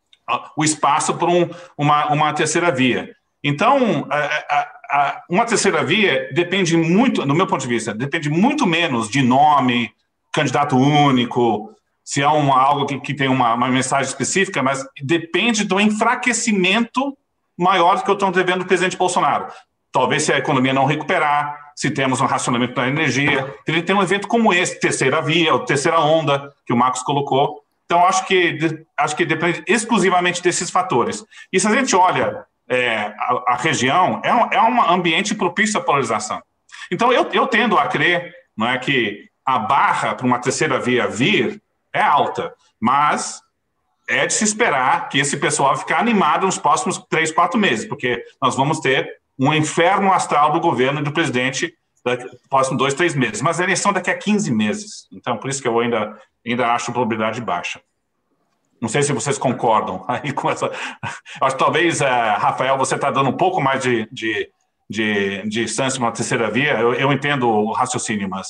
Speaker 3: o espaço para um, uma, uma terceira via. Então, a, a, a, uma terceira via depende muito, no meu ponto de vista, depende muito menos de nome, candidato único, se é uma, algo que, que tem uma, uma mensagem específica, mas depende do enfraquecimento maior do que eu estou devendo do presidente Bolsonaro. Talvez se a economia não recuperar, se temos um racionamento da energia, ele tem um evento como esse, terceira via, ou terceira onda, que o Marcos colocou. Então, acho que, acho que depende exclusivamente desses fatores. E se a gente olha é, a, a região, é um, é um ambiente propício à polarização. Então, eu, eu tendo a crer, não é, que a barra para uma terceira via vir é alta, mas é de se esperar que esse pessoal fique animado nos próximos três, quatro meses, porque nós vamos ter um inferno astral do governo e do presidente nos próximos dois, três meses. Mas a eleição daqui a quinze meses. Então, por isso que eu ainda, ainda acho a probabilidade baixa. Não sei se vocês concordam aí com essa... Acho que talvez, uh, Rafael, você está dando um pouco mais de, de, de, de chance para uma terceira via. Eu, eu entendo o raciocínio, mas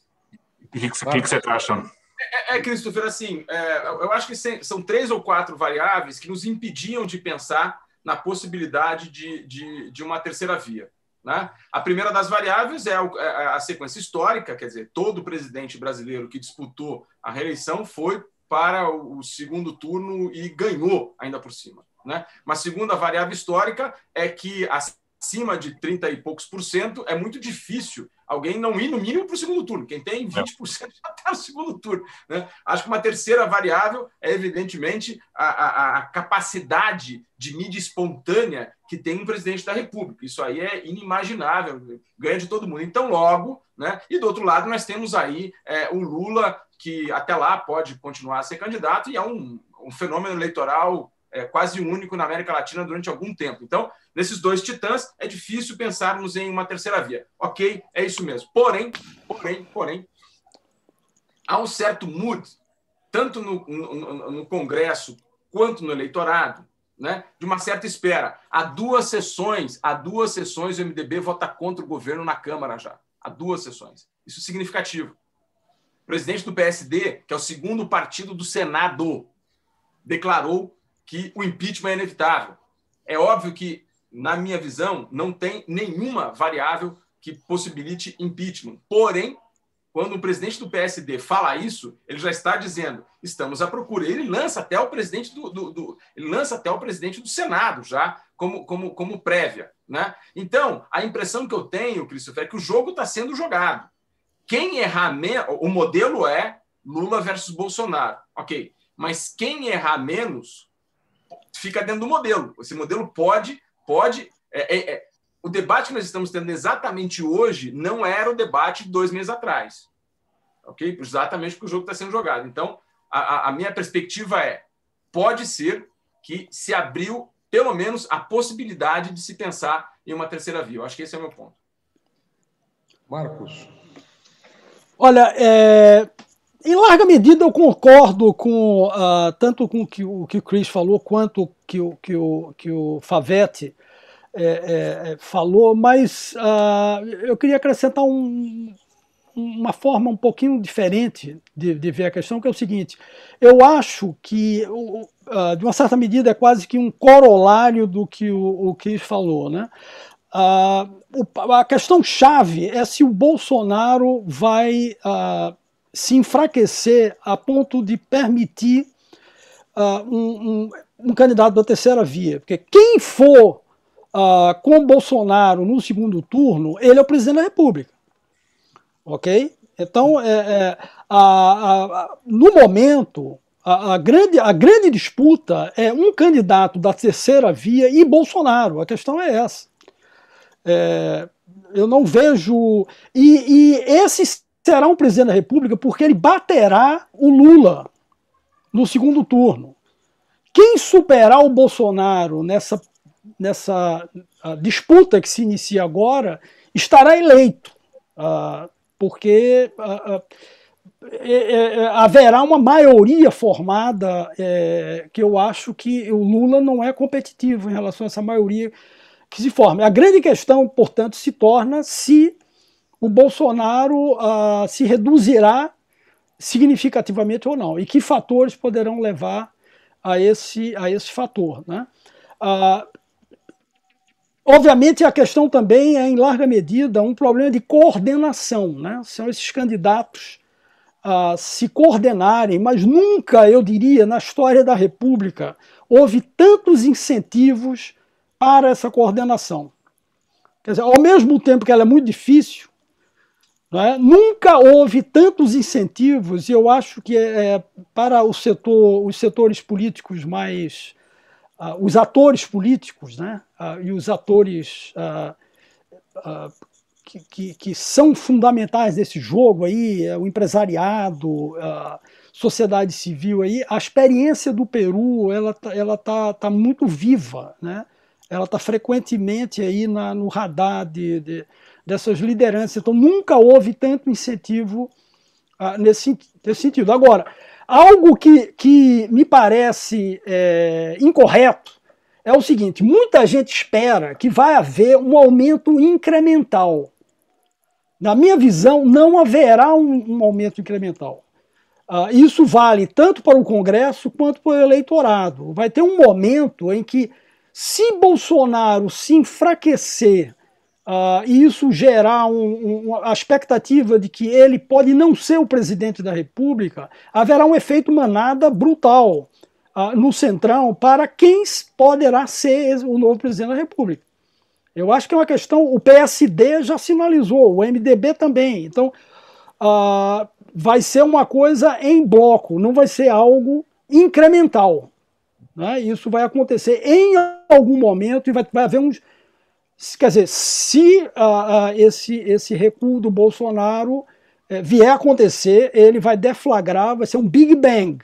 Speaker 3: o que, que, que, que você está achando?
Speaker 2: É, é, Christopher, assim, é, eu acho que são três ou quatro variáveis que nos impediam de pensar na possibilidade de, de, de uma terceira via, né? A primeira das variáveis é a sequência histórica, quer dizer, todo presidente brasileiro que disputou a reeleição foi para o segundo turno e ganhou ainda por cima, né? Uma segunda variável histórica é que acima de trinta e poucos por cento é muito difícil alguém não ir no mínimo para o segundo turno. Quem tem vinte por cento já está no segundo turno, né? Acho que uma terceira variável é, evidentemente, a, a, a capacidade de mídia espontânea que tem um presidente da República. Isso aí é inimaginável, ganha de todo mundo. Então, logo, né? E do outro lado, nós temos aí é, o Lula, que até lá pode continuar a ser candidato, e é um, um fenômeno eleitoral é, quase único na América Latina durante algum tempo. Então, nesses dois titãs, é difícil pensarmos em uma terceira via. Ok, é isso mesmo. Porém, porém, porém, há um certo mood, tanto no, no, no Congresso quanto no eleitorado, né, de uma certa espera. Há duas sessões, há duas sessões o M D B vota contra o governo na Câmara já. Há duas sessões. Isso é significativo. O presidente do P S D, que é o segundo partido do Senado, declarou que o impeachment é inevitável. É óbvio que, na minha visão, não tem nenhuma variável que possibilite impeachment. Porém, quando o presidente do P S D fala isso, ele já está dizendo, estamos à procura. Ele lança até o presidente do, do, do ele lança até o presidente do Senado já como, como, como prévia, né? Então, a impressão que eu tenho, Christopher, é que o jogo está sendo jogado. Quem errar menos, o modelo é Lula versus Bolsonaro, ok? Mas quem errar menos fica dentro do modelo. Esse modelo pode, pode. É, é, é, o debate que nós estamos tendo exatamente hoje não era o debate de dois meses atrás, ok? Exatamente porque o jogo está sendo jogado. Então, a, a minha perspectiva é: pode ser que se abriu pelo menos a possibilidade de se pensar em uma terceira via. Eu acho que esse é o meu ponto.
Speaker 1: Marcos.
Speaker 4: Olha, é, em larga medida eu concordo com uh, tanto com que, o que o Chris falou quanto que o que o, que o Favetti é, é, falou, mas uh, eu queria acrescentar um, uma forma um pouquinho diferente de, de ver a questão, que é o seguinte: eu acho que, uh, de uma certa medida, é quase que um corolário do que o, o Chris falou, né? Uh, a questão-chave é se o Bolsonaro vai uh, se enfraquecer a ponto de permitir uh, um, um, um candidato da terceira via. Porque quem for uh, com o Bolsonaro no segundo turno, ele é o presidente da República. Ok? Então, é, é, a, a, no momento, a, a, grande, a grande disputa é um candidato da terceira via e Bolsonaro. A questão é essa. É, eu não vejo... E, e esse será um presidente da República porque ele baterá o Lula no segundo turno. Quem superar o Bolsonaro nessa, nessa disputa que se inicia agora estará eleito, uh, porque uh, uh, é, é, haverá uma maioria formada, é, que eu acho que o Lula não é competitivo em relação a essa maioria que se forma. A grande questão, portanto, se torna se o Bolsonaro uh, se reduzirá significativamente ou não, e que fatores poderão levar a esse, a esse fator, né? Uh, obviamente a questão também é, em larga medida, um problema de coordenação, né? São esses candidatos a uh, se coordenarem, mas nunca, eu diria, na história da República, houve tantos incentivos para essa coordenação. Quer dizer, ao mesmo tempo que ela é muito difícil, não é? Nunca houve tantos incentivos, e eu acho que é, para o setor, os setores políticos mais... Uh, os atores políticos, né? uh, e os atores uh, uh, que, que, que são fundamentais nesse jogo, aí, uh, o empresariado, a uh, sociedade civil, aí, a experiência do Peru ela está ela tá, tá muito viva, né? Ela está frequentemente aí na, no radar de, de, dessas lideranças. Então, nunca houve tanto incentivo uh, nesse, nesse sentido. Agora, algo que, que me parece é, incorreto é o seguinte: muita gente espera que vai haver um aumento incremental. Na minha visão, não haverá um, um aumento incremental. Uh, isso vale tanto para o Congresso quanto para o eleitorado. Vai ter um momento em que, se Bolsonaro se enfraquecer, uh, e isso gerar um, um, a expectativa de que ele pode não ser o presidente da República, haverá um efeito manada brutal uh, no Centrão para quem poderá ser o novo presidente da República. Eu acho que é uma questão... O P S D já sinalizou, o M D B também. Então, uh, vai ser uma coisa em bloco, não vai ser algo incremental. Né? Isso vai acontecer em algum momento e vai, vai haver uns... Quer dizer, se uh, uh, esse, esse recuo do Bolsonaro uh, vier a acontecer, ele vai deflagrar, vai ser um Big Bang.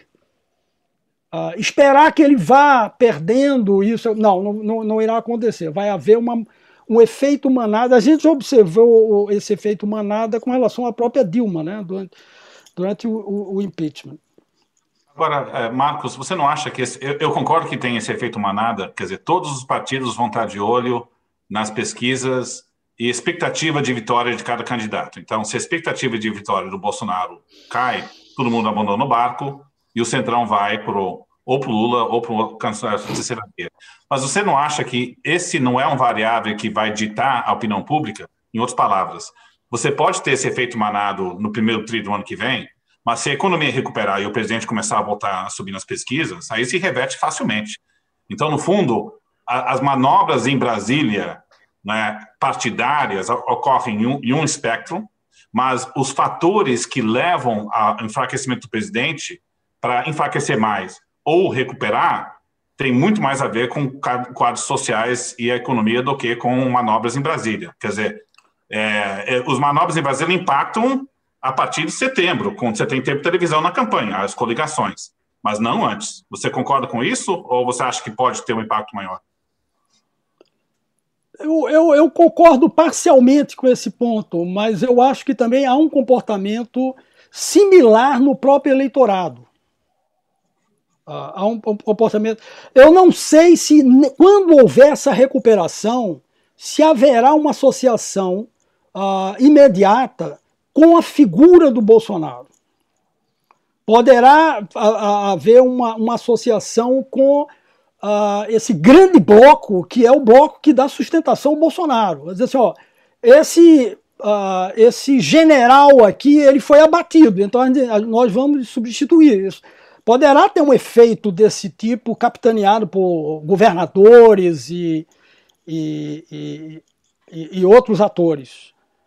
Speaker 4: Uh, esperar que ele vá perdendo isso, não, não, não, não irá acontecer. Vai haver uma, um efeito manada. A gente já observou esse efeito manada com relação à própria Dilma, né? durante, durante o, o, o impeachment.
Speaker 3: Agora, Marcos, você não acha que... Esse, eu, eu concordo que tem esse efeito manada, quer dizer, todos os partidos vão estar de olho nas pesquisas e expectativa de vitória de cada candidato. Então, se a expectativa de vitória do Bolsonaro cai, todo mundo abandona o barco e o Centrão vai pro, ou para o Lula ou para o candidato da terceira via. Mas você não acha que esse não é um variável que vai ditar a opinião pública? Em outras palavras, você pode ter esse efeito manado no primeiro tri do ano que vem, mas se a economia recuperar e o presidente começar a voltar a subir nas pesquisas, aí se reverte facilmente. Então, no fundo, a, as manobras em Brasília, né, partidárias, ocorrem em um, em um espectro, mas os fatores que levam ao enfraquecimento do presidente para enfraquecer mais ou recuperar tem muito mais a ver com quadros sociais e a economia do que com manobras em Brasília. Quer dizer, é, é, os manobras em Brasília impactam a partir de setembro, quando você tem tempo de televisão na campanha, as coligações, mas não antes. Você concorda com isso ou você acha que pode ter um impacto maior?
Speaker 4: Eu, eu, eu concordo parcialmente com esse ponto, mas eu acho que também há um comportamento similar no próprio eleitorado. Uh, há um, um comportamento... Eu não sei se, quando houver essa recuperação, se haverá uma associação uh, imediata com a figura do Bolsonaro. Poderá a, a, haver uma, uma associação com uh, esse grande bloco, que é o bloco que dá sustentação ao Bolsonaro. Quer dizer assim, ó, esse, uh, esse general aqui, ele foi abatido, então nós vamos substituir isso. Poderá ter um efeito desse tipo, capitaneado por governadores e, e, e, e outros atores.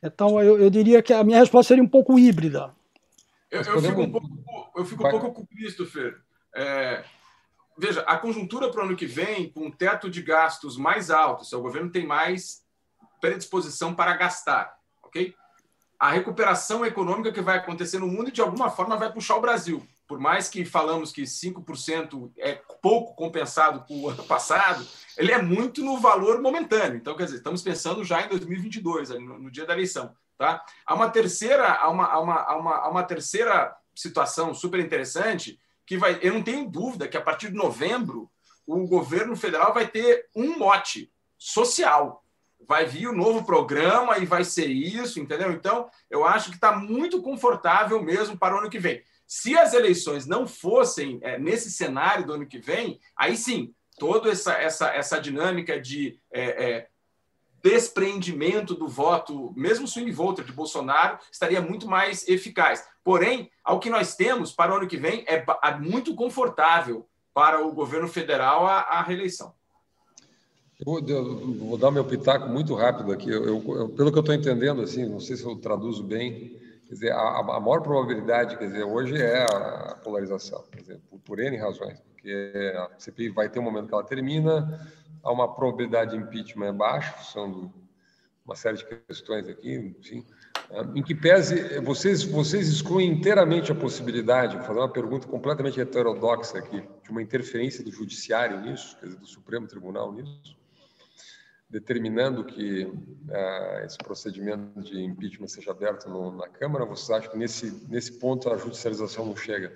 Speaker 4: Então, eu, eu diria que a minha resposta seria um pouco híbrida.
Speaker 2: Eu, eu fico um pouco, eu fico um pouco com o Christopher. É, veja, a conjuntura para o ano que vem, com um teto de gastos mais alto, se o governo tem mais predisposição para gastar, ok? A recuperação econômica que vai acontecer no mundo, de alguma forma, vai puxar o Brasil. Por mais que falamos que cinco por cento é pouco compensado com o ano passado, ele é muito no valor momentâneo. Então, quer dizer, estamos pensando já em dois mil e vinte e dois, no, no dia da eleição. Tá? Há uma terceira, há uma, há uma, há uma, há uma terceira situação super interessante que vai, eu não tenho dúvida que a partir de novembro o governo federal vai ter um mote social. Vai vir o novo programa e vai ser isso, entendeu? Então, eu acho que está muito confortável mesmo para o ano que vem. Se as eleições não fossem é, nesse cenário do ano que vem, aí sim, toda essa, essa, essa dinâmica de é, é, despreendimento do voto, mesmo swing voter de Bolsonaro, estaria muito mais eficaz. Porém, ao que nós temos para o ano que vem é muito confortável para o governo federal a, a reeleição.
Speaker 1: Eu vou, eu vou dar meu pitaco muito rápido aqui. Eu, eu, pelo que eu estou entendendo, assim, não sei se eu traduzo bem, quer dizer, a, a maior probabilidade, quer dizer, hoje é a polarização, quer dizer, por, por N razões, porque a C P I vai ter um momento que ela termina, há uma probabilidade de impeachment baixa, são uma série de questões aqui, enfim, em que pese, vocês, vocês excluem inteiramente a possibilidade, vou fazer uma pergunta completamente heterodoxa aqui, de uma interferência do judiciário nisso, quer dizer, do Supremo Tribunal nisso, determinando que uh, esse procedimento de impeachment seja aberto no, na Câmara, vocês acham que nesse, nesse ponto a judicialização não chega?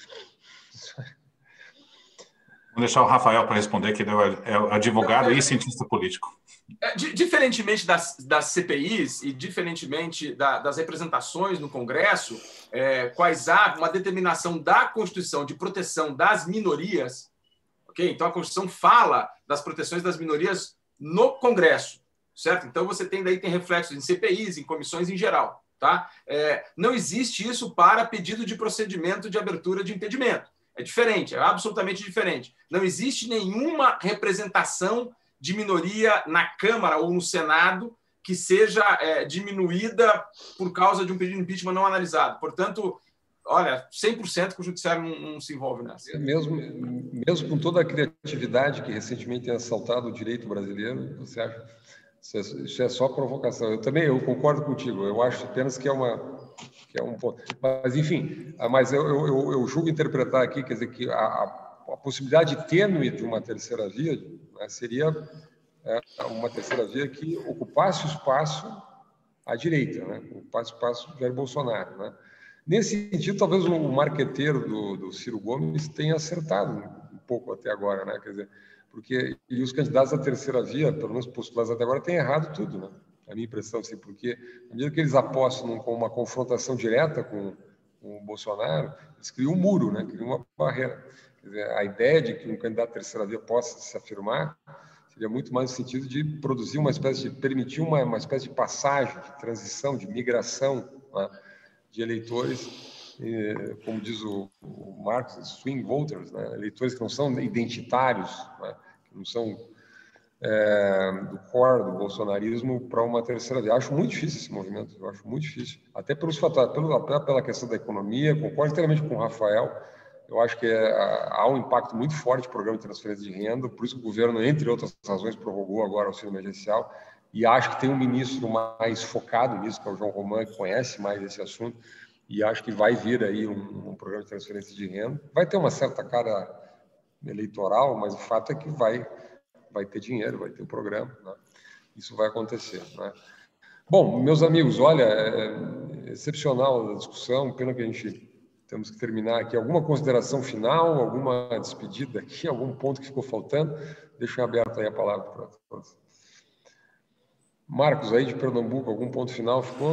Speaker 3: Vou deixar o Rafael para responder, que ele é advogado e cientista político.
Speaker 2: É, diferentemente das, das C P Is e diferentemente da, das representações no Congresso, é, quais há uma determinação da Constituição de proteção das minorias, ok? Então a Constituição fala das proteções das minorias no Congresso, certo? Então você tem daí tem reflexos em C P Is, em comissões em geral, tá? É, não existe isso para pedido de procedimento de abertura de impedimento. É diferente, é absolutamente diferente. Não existe nenhuma representação de minoria na Câmara ou no Senado que seja é, diminuída por causa de um pedido de impeachment não analisado. Portanto, olha, cem por cento que o judiciário não, não se envolve nessa.
Speaker 1: Mesmo, mesmo com toda a criatividade que recentemente tem assaltado o direito brasileiro, você acha que isso é só provocação? Eu também eu concordo contigo, eu acho apenas que é uma... que é um ponto. Mas, enfim, mas eu, eu, eu julgo interpretar aqui, quer dizer, que a, a possibilidade tênue de uma terceira via, né, seria é, uma terceira via que ocupasse o espaço à direita, né, ocupasse o espaço do Jair Bolsonaro. Né. Nesse sentido, talvez o marqueteiro do, do Ciro Gomes tenha acertado um pouco até agora, né, quer dizer, porque e os candidatos à terceira via, pelo menos postulados até agora, têm errado tudo, né. A minha impressão, assim, porque à medida que eles apostam com uma confrontação direta com, com o Bolsonaro, eles criam um muro, né? Criam uma barreira. Quer dizer, a ideia de que um candidato à terceira via possa se afirmar seria muito mais no sentido de produzir uma espécie de, permitir uma, uma espécie de passagem, de transição, de migração, né, de eleitores, eh, como diz o, o Marx, swing voters, né? Eleitores que não são identitários, né? Que não são... É, do core do bolsonarismo para uma terceira via. Acho muito difícil esse movimento, eu acho muito difícil. Até pelos fatores, pelo, pela questão da economia, concordo inteiramente com o Rafael. Eu acho que é, há um impacto muito forte no programa de transferência de renda, por isso que o governo, entre outras razões, prorrogou agora o auxílio emergencial, e acho que tem um ministro mais focado nisso, que é o João Román, que conhece mais esse assunto, e acho que vai vir aí um, um programa de transferência de renda. Vai ter uma certa cara eleitoral, mas o fato é que vai vai ter dinheiro, vai ter o programa, né? Isso vai acontecer, né? Bom, meus amigos, olha, é excepcional a discussão, pena que a gente temos que terminar aqui. Alguma consideração final, alguma despedida aqui, algum ponto que ficou faltando? Deixo aberto aí a palavra para todos. Marcos, aí de Pernambuco, algum ponto final ficou?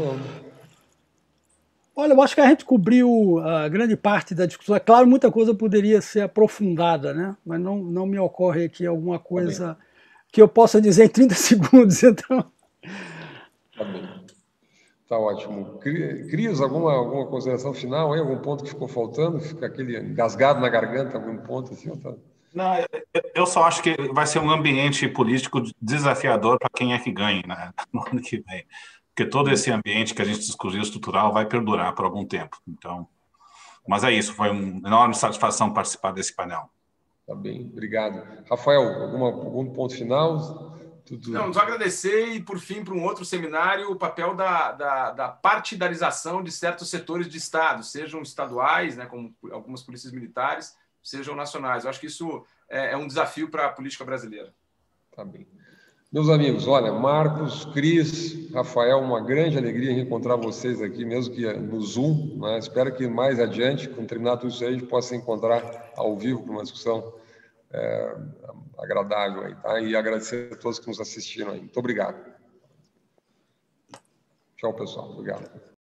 Speaker 4: Olha, eu acho que a gente cobriu a grande parte da discussão. É claro, muita coisa poderia ser aprofundada, né? Mas não, não me ocorre aqui alguma coisa tá que eu possa dizer em trinta segundos, então.
Speaker 1: Tá bem. Tá ótimo. Cris, alguma, alguma consideração final aí? Algum ponto que ficou faltando? Fica aquele engasgado na garganta, algum ponto assim? Tá?
Speaker 3: Não, eu só acho que vai ser um ambiente político desafiador para quem é que ganhe, né, no ano que vem. porque todo esse ambiente que a gente discutiu estrutural vai perdurar por algum tempo. Então, mas é isso, foi uma enorme satisfação participar desse painel.
Speaker 1: Tá bem, obrigado. Rafael, alguma, algum ponto final?
Speaker 2: Tudo... Não, só agradecer e, por fim, para um outro seminário, o papel da, da, da partidarização de certos setores de Estado, sejam estaduais, né, como algumas polícias militares, sejam nacionais. Eu acho que isso é, é um desafio para a política brasileira.
Speaker 1: Tá bem. Meus amigos, olha, Marcos, Cris, Rafael, uma grande alegria encontrar vocês aqui, mesmo que no Zoom, né? Espero que mais adiante, quando terminar tudo isso aí, a gente possa se encontrar ao vivo para uma discussão é, agradável aí, tá? E agradecer a todos que nos assistiram aí. Muito obrigado. Tchau, pessoal. Obrigado.